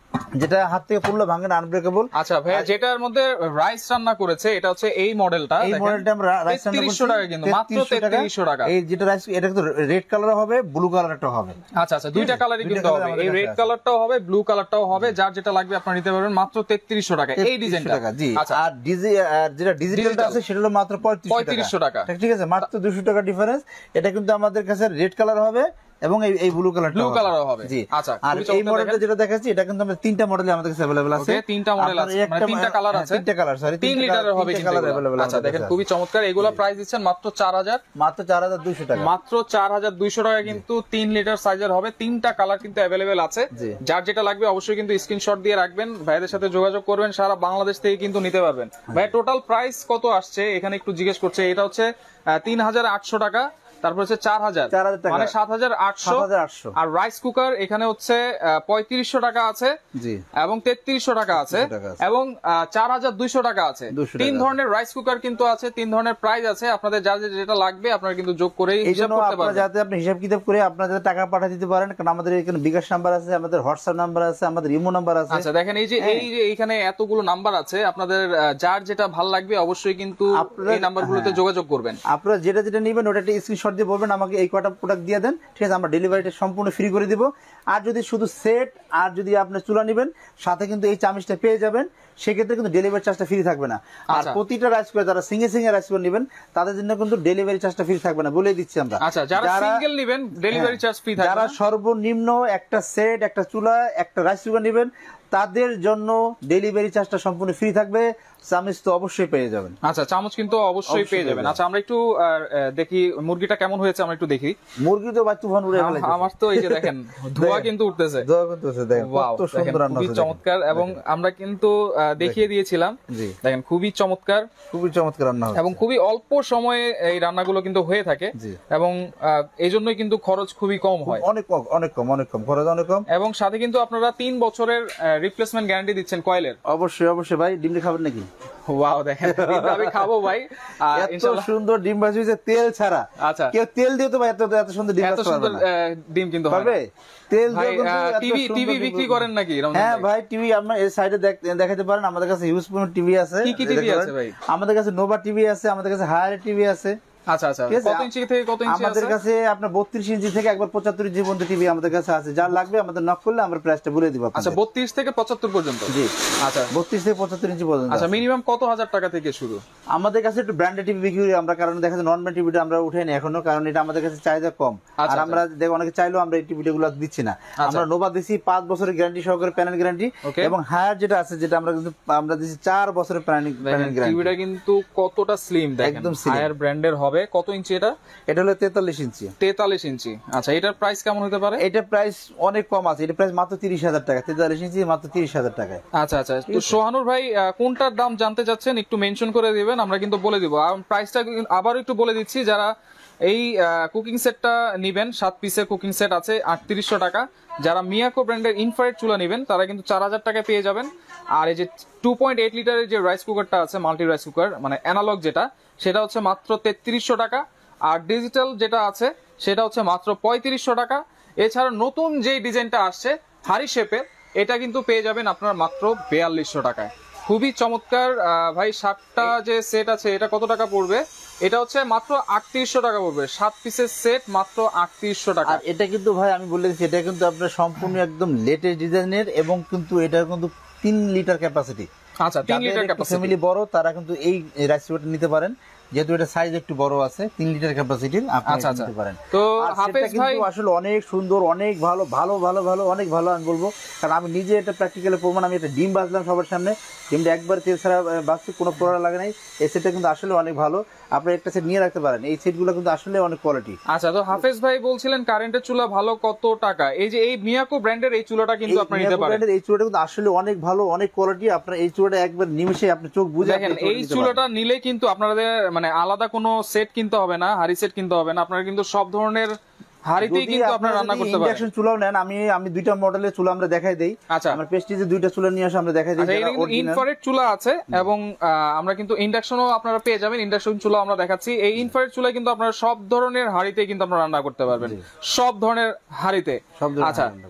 যেটা হাত থেকে পড়লে ভাঙে না, আনব্রেকেবল। আচ্ছা ভাইয়া, যেটার মধ্যে রাইস রান্না করেছে এটা হচ্ছে এই মডেলটা, এই মডেলটা আমরা রাইস রান্না করছি তেত্রিশশো টাকা, কিন্তু মাত্র তেত্রিশশো টাকা। এই যেটা রাইস, এটা কিন্তু রেড কালার হবে, ব্লু কালারটাও হবে। আচ্ছা আচ্ছা, দুইটা কালারই কিন্তু হবে, এই রেড কালারটাও হবে, ব্লু কালারটাও হবে, যার যেটা লাগবে আপনারা নিতে পারবেন মাত্র তেত্রিশশো টাকা এই ডিজাইনটা। জি। আর ডিজি যেটা ডিজিটালটা আছে সেটা হলো মাত্র পঁয়ত্রিশশো টাকা। ঠিক আছে, মাত্র দুশো টাকা ডিফারেন্স। এটা কিন্তু আমাদের কাছে রেড কালার হবে এবং এই এই ব্লু কালার ব্লু কালারও হবে। জি। আচ্ছা, আর এই মডেলটা যেটা দেখাচ্ছি এটা কিন্তু আমাদের তিনটা মডেলে আমাদের কাছে अवेलेबल আছে। ওকে, তিনটা মডেল আছে, মানে তিনটা কালার আছে, তিনটা কালার, সরি তিন লিটারের হবে কিন্তু কালার अवेलेबल। আচ্ছা দেখেন, খুবই চমৎকার। এগুলা প্রাইস দিচ্ছেন মাত্র চার হাজার, মাত্র চার হাজার দুইশো টাকা, মাত্র চার হাজার দুইশো টাকা কিন্তু তিন লিটার সাইজের হবে। তিনটা কালার কিন্তু अवेलेबल আছে, যার যেটা লাগবে অবশ্যই কিন্তু স্ক্রিনশট দিয়ে রাখবেন, ভাইদের সাথে যোগাযোগ করবেন, সারা বাংলাদেশ থেকে কিন্তু নিতে পারবেন। ভাই টোটাল প্রাইস কত আসছে এখানে একটু জিজ্ঞেস করছে। এটা হচ্ছে তিন হাজার আটশো টাকা, তারপর হচ্ছে চার হাজার, মানে সাত হাজার আটশো। আর রাইস কুকার এখানে হচ্ছে পঁয়ত্রিশশো টাকা আছে এবং তেত্রিশশো টাকা আছে এবং চার হাজার দুইশো টাকা আছে। তিন ধরনের রাইস কুকার কিন্তু আছে, তিন ধরনের প্রাইস আছে। আপনাদের যা যেটা লাগবে আপনারা কিন্তু যোগ করে হিসাব করতে পারবেন, যাতে আপনি হিসাব কিতাব করে আপনাদের টাকা পাঠিয়ে দিতে পারেন। কারণ আমাদের এখানে বিকাশ নাম্বার আছে, আমাদের হোয়াটসঅ্যাপ নাম্বার আছে, আমাদের ইমো নাম্বার আছে। আচ্ছা দেখেন, এই যে এই যে এখানে এতগুলো নাম্বার আছে, আপনাদের যার যেটা ভালো লাগবে অবশ্যই কিন্তু এই নাম্বারগুলোতে যোগাযোগ করবেন। আপনারা যেটা যেটা নেবেন ওটা একটা স্ক্রিনশট দিয়ে বলবেন আমাকে এই কটা প্রোডাক্ট দিয়ে দেন, ঠিক আছে, আমরা ডেলিভারিটা সম্পূর্ণ ফ্রি করে দিব। আর যদি শুধু সেট আর যদি আপনি চুলা নেবেন সাথে কিন্তু এই চামিচটা পেয়ে যাবেন, সেক্ষেত্রে কিন্তু ডেলিভারি চার্জটা ফ্রি থাকবে না। আর প্রতিটা রাইস কুকার যারা সিঙ্গেল সিঙ্গেল রাইস কুকার নেবেন তাদের জন্য কিন্তু ডেলিভারি চার্জটা ফ্রি থাকবে না, বলে দিচ্ছি আমরা। আচ্ছা, যারা সিঙ্গেল নেবেন ডেলিভারি চার্জ ফ্রি থাকবে। যারা সর্বনিম্ন একটা সেট, একটা চুলা, একটা রাইস কুকার নেবেন তাদের জন্য ডেলিভারি চার্জটা সম্পূর্ণ ফ্রি থাকবে। চামচ তো অবশ্যই পেয়ে যাবেন। আচ্ছা, চামচ কিন্তু অবশ্যই পেয়ে যাবেন। আচ্ছা, আমরা একটু দেখি মুরগিটা কেমন হয়েছে, আমরা একটু দেখি। মুরগি তো ভাই তুফান উড়ে ফেলেছে আমার তো, এই যে দেখেন ধোঁয়া কিন্তু উঠতেছে, ধোঁয়া উঠতেছে, দেখেন কত সুন্দর রান্না, খুবই চমৎকার। এবং আমরা কিন্তু দেখিয়ে দিয়েছিলাম, দেখেন খুবই চমৎকার, খুবই চমৎকার রান্না এবং খুবই অল্প সময়ে এই রান্নাগুলো কিন্তু হয়ে থাকে এবং এই জন্যই কিন্তু খরচ খুবই কম হয়, অনেক কম, অনেক কম, অনেক কম খরচ, অনেক কম। এবং সাথে কিন্তু আপনারা তিন বছরের রিপ্লেসমেন্ট গ্যারান্টি দিচ্ছেন কয়েলের। অবশ্যই অবশ্যই ভাই, ডিমটা খাবেন নাকি? ওয়াও, দেখেন আমি খাবো ভাই, এত সুন্দর ডিম ভাজি হয়েছে তেল ছাড়া। আচ্ছা, কেউ তেল দিয়ে তো ভাই এত এত সুন্দর ডিম এত সুন্দর ডিম কিন্তু পারবে? তেল দিয়ে টিভি টিভি বিক্রি করেন নাকি? হ্যাঁ ভাই, টিভি আমরা এই সাইডে দেখাতে পারেন, আমাদের কাছে ইউজফুল টিভি আছে। কি কি টিভি আছে ভাই? আমাদের কাছে নোভা টিভি আছে, আমাদের কাছে হায়ার টিভি আছে। আচ্ছা আচ্ছা, কত ইঞ্চি থেকে কত ইঞ্চি আছে আমাদের কাছে? আপনার বত্রিশ ইঞ্চি থেকে একবার পঁচাত্তর ইঞ্চি পর্যন্ত টিভি আমাদের কাছে আছে, যার লাগবে আমাদের নক করলে আমরা প্রাইসটা বলে দিব। আচ্ছা, বত্রিশ থেকে পঁচাত্তর পর্যন্ত? জি। আচ্ছা, বত্রিশ থেকে পঁচাত্তর ইঞ্চি পর্যন্ত। আচ্ছা, মিনিমাম কত হাজার টাকা থেকে শুরু? আমাদের কাছে একটু ব্র্যান্ডেড টিভি বিক্রি করি আমরা, কারণ দেখা যায় নন ব্র্যান্ড টিভিটা আমরা উঠাইনি এখনো, কারণ এটা আমাদের কাছে চাহিদা কম। আর আমরা দেখো অনেকে চাইলেও আমরা এই টিভিটা গুলো দিচ্ছি না। আমরা নোভা দিচ্ছি পাঁচ বছরের গ্যারান্টি সহকারে, প্যানেল গ্যারান্টি, এবং হায়ার যেটা আছে যেটা আমরা কিন্তু আমরা দিচ্ছি চার বছরের প্যানেল গ্যারান্টি। টিভিটা কিন্তু কতটা স্লিম, একদম হায়ার ব্র্যান্ডের হবে। কত ইঞ্চি এটা? এটা হলো তেতাল্লিশ ইঞ্চি। তেতাল্লিশ ইঞ্চি। আচ্ছা, এটার প্রাইস কেমন হতে পারে? এটা প্রাইস অনেক কম আছে, এটা প্রাইস মাত্র তিরিশ হাজার টাকা। তেতাল্লিশ ইঞ্চি মাত্র তিরিশ হাজার টাকায়। আচ্ছা আচ্ছা, তো সোহানুর ভাই কোনটার দাম জানতে চাচ্ছেন একটু মেনশন করে দিবেন, আমরা কিন্তু বলে দিব। আর প্রাইসটা আবার একটু বলে দিচ্ছি, যারা এই কুকিং সেটটা নিবেন, সাত পিসের কুকিং সেট আছে আটত্রিশশো টাকা। যারা মিয়াকো ব্র্যান্ডের ইনফ্রারেড চুলা নিবেন তারা কিন্তু চার হাজার টাকায় পেয়ে যাবেন। আর এই যে টু পয়েন্ট এইট লিটারের যে রাইস কুকারটা আছে, মাল্টি রাইস কুকার মানে অ্যানালগ যেটা, সেটা হচ্ছে মাত্র তেত্রিশশো টাকা। আর ডিজিটাল যেটা আছে সেটা হচ্ছে মাত্র পঁয়ত্রিশশো টাকা। এছাড়া নতুন যে ডিজাইনটা আসছে হাড়ি শেপের, এটা কিন্তু পেয়ে যাবেন আপনার মাত্র বিয়াল্লিশশো টাকায়। খুবই চমৎকার। ভাই সাতটা যে সেট আছে এটা কত টাকা পড়বে? এটা হচ্ছে মাত্র আটত্রিশশো টাকা পড়বে, সাত পিসের সেট মাত্র আটত্রিশশো টাকা। এটা কিন্তু ভাই আমি বলে দিচ্ছি, এটা কিন্তু আপনার সম্পূর্ণ একদম লেটেস্ট ডিজাইনের, এবং কিন্তু এটা কিন্তু তিন লিটার ক্যাপাসিটি। আচ্ছা, তিন লিটার ক্যাপাসিটি, ফ্যামিলি বড় তারা কিন্তু এই রাইস কুকারটা নিতে পারেন, যেহেতু এটা সাইজ একটু বড় আছে, তিন লিটার ক্যাপাসিটির আপনি নিতে পারেন। তো হাফেজ ভাই আসলে অনেক সুন্দর, অনেক ভালো ভালো ভালো ভালো অনেক ভালো আমি বলবো, কারণ আমি নিজে এটা প্র্যাকটিক্যালি প্রমাণ। আমি একটা ডিম বাজলাম সবার সামনে, ডিমটা একবার তেল ছাড়া বাজছে, কোনো প্রোডাক্ট লাগে নাই। এই সেটটা কিন্তু আসলে অনেক ভালো, আপনি একটা সেট নিয়ে রাখতে পারেন। এই সেটগুলো কিন্তু আসলে অনেক কোয়ালিটি। আচ্ছা, তো হাফেজ ভাই বলছিলেন কারেন্টের চুলা ভালো কত টাকা? এই যে এই মিয়াকো ব্র্যান্ডের এই চুলাটা কিন্তু আপনি নিতে পারেন। এই চুলাটা কিন্তু আসলে অনেক ভালো, অনেক কোয়ালিটি। আপনার এই চুলাটা একবার নিমিশে আপনি চোখ বুঝে দেখেন, এই চুলাটা নিলে কিন্তু আপনাদের মানে আলাদা কোনো সেট কিনতে হবে না, হাড়ি সেট কিনতে হবে না, আপনারা কিন্তু সব ধরনের হাড়িতেই কিন্তু আপনারা রান্না করতে পারেন। ইন্ডাকশন চুলাও নেন, আমি আমি দুইটা মডেলের চুলা আমরা দেখাই দেই। আচ্ছা, আমরা প্রেস্টিজে দুইটা চুলা নিয়ে আসি, আমরা দেখাই দেই। এটা কিন্তু ইনফ্রারেড চুলা আছে, এবং আমরা কিন্তু ইন্ডাকশনও আপনারা পেয়ে যাবেন। ইন্ডাকশন চুলা আমরা দেখাচ্ছি। এই ইনফ্রারেড চুলা কিন্তু আপনারা সব ধরনের হাড়িতে কিন্তু আপনারা রান্না করতে পারবেন, সব ধরনের হাড়িতে। আচ্ছা,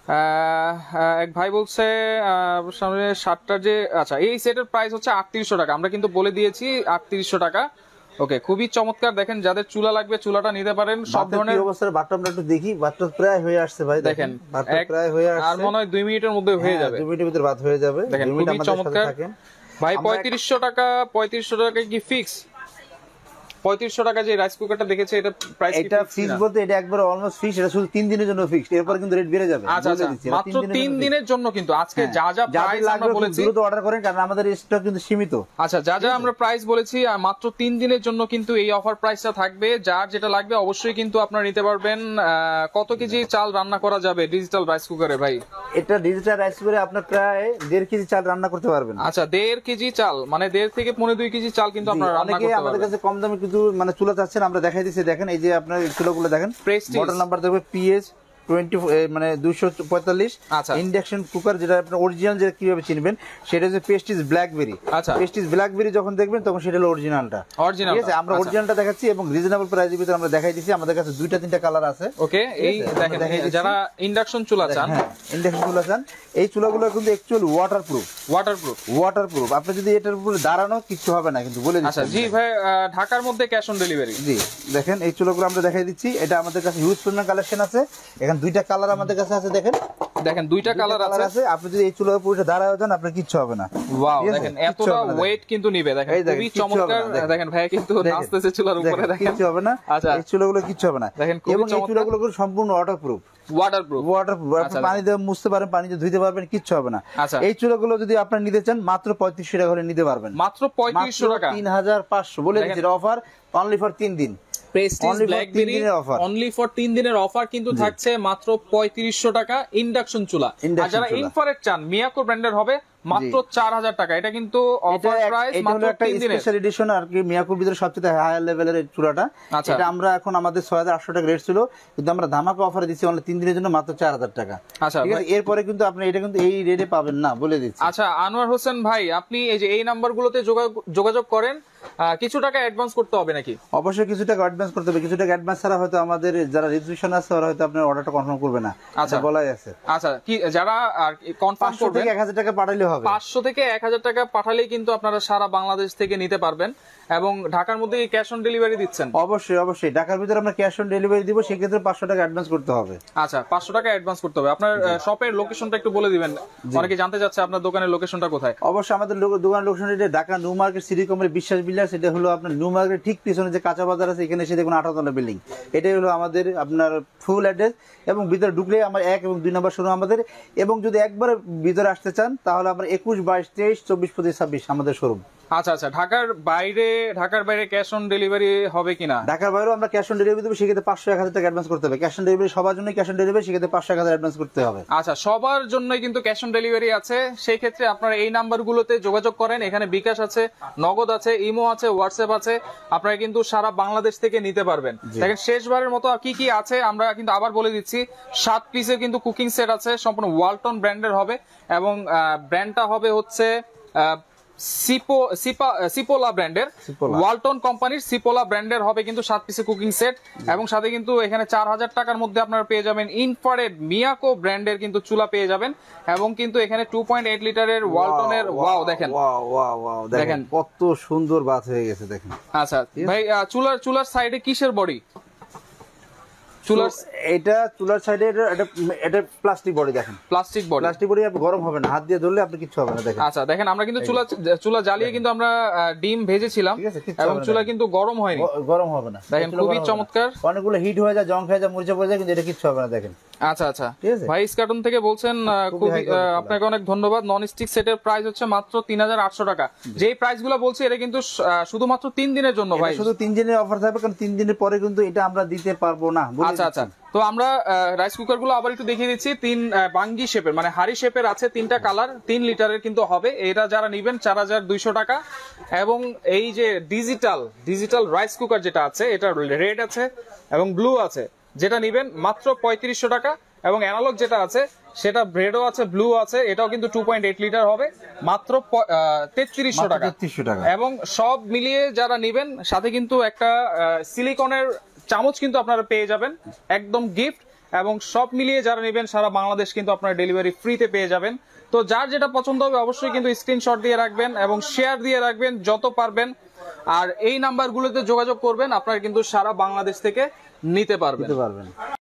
এক ভাই বলছে সামনে সাতটা যে, আচ্ছা এই সেটের প্রাইস হচ্ছে আটত্রিশশো টাকা, আমরা কিন্তু বলে দিয়েছি আটত্রিশশো টাকা। ওকে, খুবই চমৎকার। দেখেন যাদের চুলা লাগবে চুলাটা নিতে পারেন। সব ধরনের অবস্থার বাটটা আমরা একটু দেখি, বাটটা প্রায় হয়ে আসছে ভাই, দেখেন বাটটা প্রায় হয়ে আসছে, আর মনে হয় দুই মিনিটের মধ্যে হয়ে যাবে, দুই মিনিটের ভিতরে ভাত হয়ে যাবে। দেখেন খুবই চমৎকার ভাই। পঁয়ত্রিশশো টাকা, পঁয়ত্রিশশো টাকা কি ফিক্স? পঁয়ত্রিশশো টাকা যে রাইস কুকারটা দেখেছে এটা প্রাইস এটা ফিক্স বলতে এটা একবার অলমোস্ট ফিক্স, এটা শুধু তিন দিনের জন্য ফিক্সড, এরপর কিন্তু রেট বেড়ে যাবে। আচ্ছা আচ্ছা, মাত্র তিন দিনের জন্য কিন্তু আজকে যা যা প্রাইস আমরা বলেছি দ্রুত অর্ডার করেন, কারণ আমাদের স্টক কিন্তু সীমিত। আচ্ছা, যা যা আমরা প্রাইস বলেছি মাত্র তিন দিনের জন্য কিন্তু এই অফার প্রাইসটা থাকবে। যার যেটা লাগবে অবশ্যই কিন্তু আপনারা নিতে পারবেন। কত কেজি চাল রান্না করা যাবে ডিজিটাল রাইস কুকারে ভাই? এটা ডিজিটাল রাইস কুকারে আপনার প্রায় দেড় কেজি চাল রান্না করতে পারবেন। আচ্ছা, দেড় কেজি চাল মানে দেড় থেকে পনেরো দুই কেজি চাল কিন্তু আপনারা রান্না করতে পারবেন। আমাদের কাছে কম দামে কিন্তু মানে চুলা আমরা দেখাই দিচ্ছি, দেখেন এই যে আপনার চুলাগুলো দেখেন, মডেল নাম্বার দেখবে পিএস টোয়েন্টি মানে দুইশো পঁয়তাল্লিশ। ইন্ডাকশন কুকার যেটা আপনার অরিজিনাল, যেটা কিভাবে চিনবেন সেটা হচ্ছে পেস্টিজ ব্ল্যাকবেরি। আচ্ছা, পেস্টিজ ব্ল্যাকবেরি যখন দেখবেন তখন সেটা হলো অরিজিনালটা। অরিজিনাল, ঠিক আছে, আমরা অরিজিনালটা দেখাচ্ছি এবং রিজনেবল প্রাইসের ভিতরে আমরা দেখাই দিচ্ছি। আমাদের কাছে দুইটা তিনটা কালার আছে। ওকে, এই দেখেন যারা ইন্ডাকশন চুলা চান, হ্যাঁ ইন্ডাকশন চুলা চান, এই চুলাগুলো কিন্তু অ্যাকচুয়ালি ওয়াটারপ্রুফ। ওয়াটারপ্রুফ ওয়াটারপ্রুফ আপনি যদি এটার উপরে দাঁড়ানো কিছু হবে না কিন্তু, বলে দিচ্ছি। আচ্ছা জি ভাই, ঢাকার মধ্যে ক্যাশ অন ডেলিভারি। জি দেখেন এই চুলাগুলো আমরা দেখাই দিচ্ছি, এটা আমাদের কাছে হিউজ পরিমাণ কালেকশন আছে। এখানে দুইটা কালার আমাদের কাছে আছে, দেখেন দেখেন দুইটা কালার আছে। আপনি যদি এই চুলার উপরে দাঁড়ায় যান আপনার কিচ্ছু হবে না। ওয়াও, দেখেন এতটা ওয়েট কিন্তু নিবে, দেখেন খুবই চমৎকার। দেখেন ভাই কিন্তু নাচতেছে চুলার উপরে, দেখেন কিচ্ছু হবে না। আচ্ছা, এই চুলাগুলো কিচ্ছু হবে না, দেখেন এবং এই চুলাগুলো সম্পূর্ণ ওয়াটারপ্রুফ। ওয়াটারপ্রুফ ওয়াটারপ্রুফ আপনি পানি দিয়ে মুছতে পারবেন, পানি দিয়ে ধুইতে পারবেন, কিচ্ছু হবে না। আচ্ছা, এই চুলাগুলো যদি আপনারা নিতে চান মাত্র পঁয়ত্রিশশো টাকা হলে নিতে পারবেন। মাত্র পঁয়ত্রিশশো টাকা, তিন হাজার পাঁচশো বলে দিচ্ছি। অফার অনলি ফর তিন দিন। প্রেস্টিজ ব্ল্যাকবেরি অনলি ফর তিন দিনের অফার কিন্তু থাকছে মাত্র পঁয়ত্রিশশো টাকা ইন্ডাকশন চুলা। আর যারা ইনফ্রারেড চান মিয়াকো ব্র্যান্ডের হবে মাত্র চার হাজার টাকা। এটা কিন্তু অফার প্রাইস, মাত্র তিন দিনের স্পেশাল এডিশন আর কি, মিয়াকোর ভিতরে সবচেয়ে হাই লেভেলের এই চুলাটা। এটা আমরা এখন আমাদের ছয় হাজার আটশো টাকা রেট ছিল, কিন্তু আমরা ধামাকা অফারে দিচ্ছি অনলি তিন দিনের জন্য মাত্র চার হাজার টাকা। আচ্ছা, ঠিক আছে, এরপরে কিন্তু আপনি এটা কিন্তু এই রেটে পাবেন না, বলে দিচ্ছি। আচ্ছা আনোয়ার হোসেন ভাই, আপনি এই যে এই নাম্বারগুলোতে যোগাযোগ করেন, কিছু টাকা অ্যাডভান্স করতে হবে নাকি? অবশ্যই কিছু টাকা অ্যাডভান্স করতে হবে। কিছু টাকা অ্যাডভান্স ছাড়া হয়তো আমাদের যারা রেজিস্ট্রেশন আছে ওরা হয়তো আপনার অর্ডারটা কনফার্ম করবে না। আচ্ছা, বলাই আছে। আচ্ছা, কি যারা কনফার্ম করবে এক হাজার টাকা পাঠালে হবে, পাঁচশো থেকে এক হাজার টাকা পাঠালেই কিন্তু আপনারা সারা বাংলাদেশ থেকে নিতে পারবেন। এবং ঢাকার মধ্যে ক্যাশ অন ডেলিভারি দিচ্ছেন? অবশ্যই অবশ্যই, ঢাকার ভিতরে আমরা ক্যাশ অন ডেলিভারি দিব, সেক্ষেত্রে পাঁচশো টাকা অ্যাডভান্স করতে হবে। আচ্ছা, পাঁচশো টাকা অ্যাডভান্স করতে হবে। আপনার শপের লোকেশনটা একটু বলে দিবেন, অনেকে জানতে চাচ্ছে আপনার দোকানের লোকেশনটা কোথায়। অবশ্যই আমাদের দোকানের লোকেশন এটা Dhaka new market city complex Biswas builders. এটা হলো আপনার নিউ মার্কেট ঠিক পিছনে যে কাঁচা বাজার আছে, এখানে এসে দেখুন আঠারো তলা বিল্ডিং। এটাই হলো আমাদের আপনার ফুল অ্যাড্রেস। এবং ভিতরে ঢুকলে আমার এক এবং দুই নম্বর শোরুম আমাদের। এবং যদি একবার ভিতরে আসতে চান তাহলে আমরা একুশ বাইশ তেইশ চব্বিশ পঁচিশ ছাব্বিশ আমাদের শোরুম। আচ্ছা আচ্ছা, ঢাকার বাইরে ঢাকার বাইরে ক্যাশ অন ডেলিভারি হবে কিনা? ঢাকার বাইরেও আমরা ক্যাশ অন ডেলিভারি দেবো, সেক্ষেত্রে পাঁচশো এক হাজার টাকা অ্যাডভান্স করতে হবে। ক্যাশ অন ডেলিভারি সবার জন্য ক্যাশ অন ডেলিভারি, সেক্ষেত্রে পাঁচশো এক হাজার অ্যাডভান্স করতে হবে। আচ্ছা, সবার জন্যই কিন্তু ক্যাশ অন ডেলিভারি আছে। সেই ক্ষেত্রে আপনারা এই নাম্বারগুলোতে যোগাযোগ করেন। এখানে বিকাশ আছে, নগদ আছে, ইমো আছে, হোয়াটসঅ্যাপ আছে। আপনারা কিন্তু সারা বাংলাদেশ থেকে নিতে পারবেন। দেখেন শেষবারের মতো কি কি আছে আমরা কিন্তু আবার বলে দিচ্ছি। সাত পিসের কিন্তু কুকিং সেট আছে, সম্পূর্ণ ওয়ালটন ব্র্যান্ডের হবে এবং ব্র্যান্ডটা হবে হচ্ছে সিপো সিপা সিপোলা ব্র্যান্ডের, ওয়ালটন কোম্পানির সিপোলা ব্র্যান্ডের হবে কিন্তু সাত পিসের কুকিং সেট। এবং সাথে কিন্তু এখানে চার হাজার টাকার মধ্যে আপনারা পেয়ে যাবেন ইনফ্রারেড মিয়াকো ব্র্যান্ডের কিন্তু চুলা পেয়ে যাবেন। এবং কিন্তু এখানে টু পয়েন্ট এইট লিটারের ওয়ালটনের, ওয়াও দেখেন, দেখেন কত সুন্দর বাত হয়ে গেছে, দেখেন। আচ্ছা ভাই, চুলার চুলার সাইডে কিসের বডি? চুলার এটা চুলার সাইডে এটা এটা প্লাস্টিক বডি, দেখেন প্লাস্টিক বডি। প্লাস্টিক বডি আপনি গরম হবে না, হাত দিয়ে ধরলে আপনি কিছু হবে না, দেখেন। আচ্ছা দেখেন, আমরা কিন্তু চুলা চুলা জ্বালিয়ে কিন্তু আমরা ডিম ভেজেছিলাম এবং চুলা কিন্তু গরম হয়নি, গরম হবে না। দেখেন খুবই চমৎকার। অনেকগুলো হিট হয়ে যায়, জং হয়ে যায়, মরিচা পড়ে যায়, কিন্তু এটা কিছু হবে না, দেখেন। আচ্ছা আচ্ছা, ভাই স্কার্টন থেকে বলছেন, খুবই আপনাকে অনেক ধন্যবাদ। নন স্টিক সেটের প্রাইস হচ্ছে মাত্র তিন হাজার আটশো টাকা। যেই প্রাইস গুলো বলছি এটা কিন্তু শুধুমাত্র তিন দিনের জন্য ভাই, শুধু তিন দিনের অফার থাকবে, কারণ তিন দিনের পরে কিন্তু এটা আমরা দিতে পারবো না। আচ্ছা আচ্ছা, তো আমরা রাইস কুকার গুলো আবার একটু দেখিয়ে দিচ্ছি। তিন বাঙ্গি শেপের মানে হাড়ি শেপের আছে, তিনটা কালার, তিন লিটারের কিন্তু হবে। এটা যারা নিবেন চার হাজার দুইশো টাকা। এবং এই যে ডিজিটাল ডিজিটাল রাইস কুকার যেটা আছে, এটা রেড আছে এবং ব্লু আছে, যেটা নিবেন মাত্র পঁয়ত্রিশশো টাকা। এবং অ্যানালগ যেটা আছে সেটা রেডও আছে, ব্লু আছে, এটাও কিন্তু টু পয়েন্ট এইট লিটার হবে, মাত্র তেত্রিশশো টাকা। এবং সব মিলিয়ে যারা নিবেন সাথে কিন্তু একটা সিলিকনের চামচ কিন্তু আপনারা পেয়ে যাবেন একদম গিফট। এবং সব মিলিয়ে যারা নেবেন সারা বাংলাদেশ কিন্তু আপনারা ডেলিভারি ফ্রিতে পেয়ে যাবেন। তো যার যেটা পছন্দ হবে অবশ্যই কিন্তু স্ক্রিনশট দিয়ে রাখবেন এবং শেয়ার দিয়ে রাখবেন যত পারবেন, আর এই নাম্বারগুলোতে যোগাযোগ করবেন, আপনারা কিন্তু সারা বাংলাদেশ থেকে নিতে পারবেন।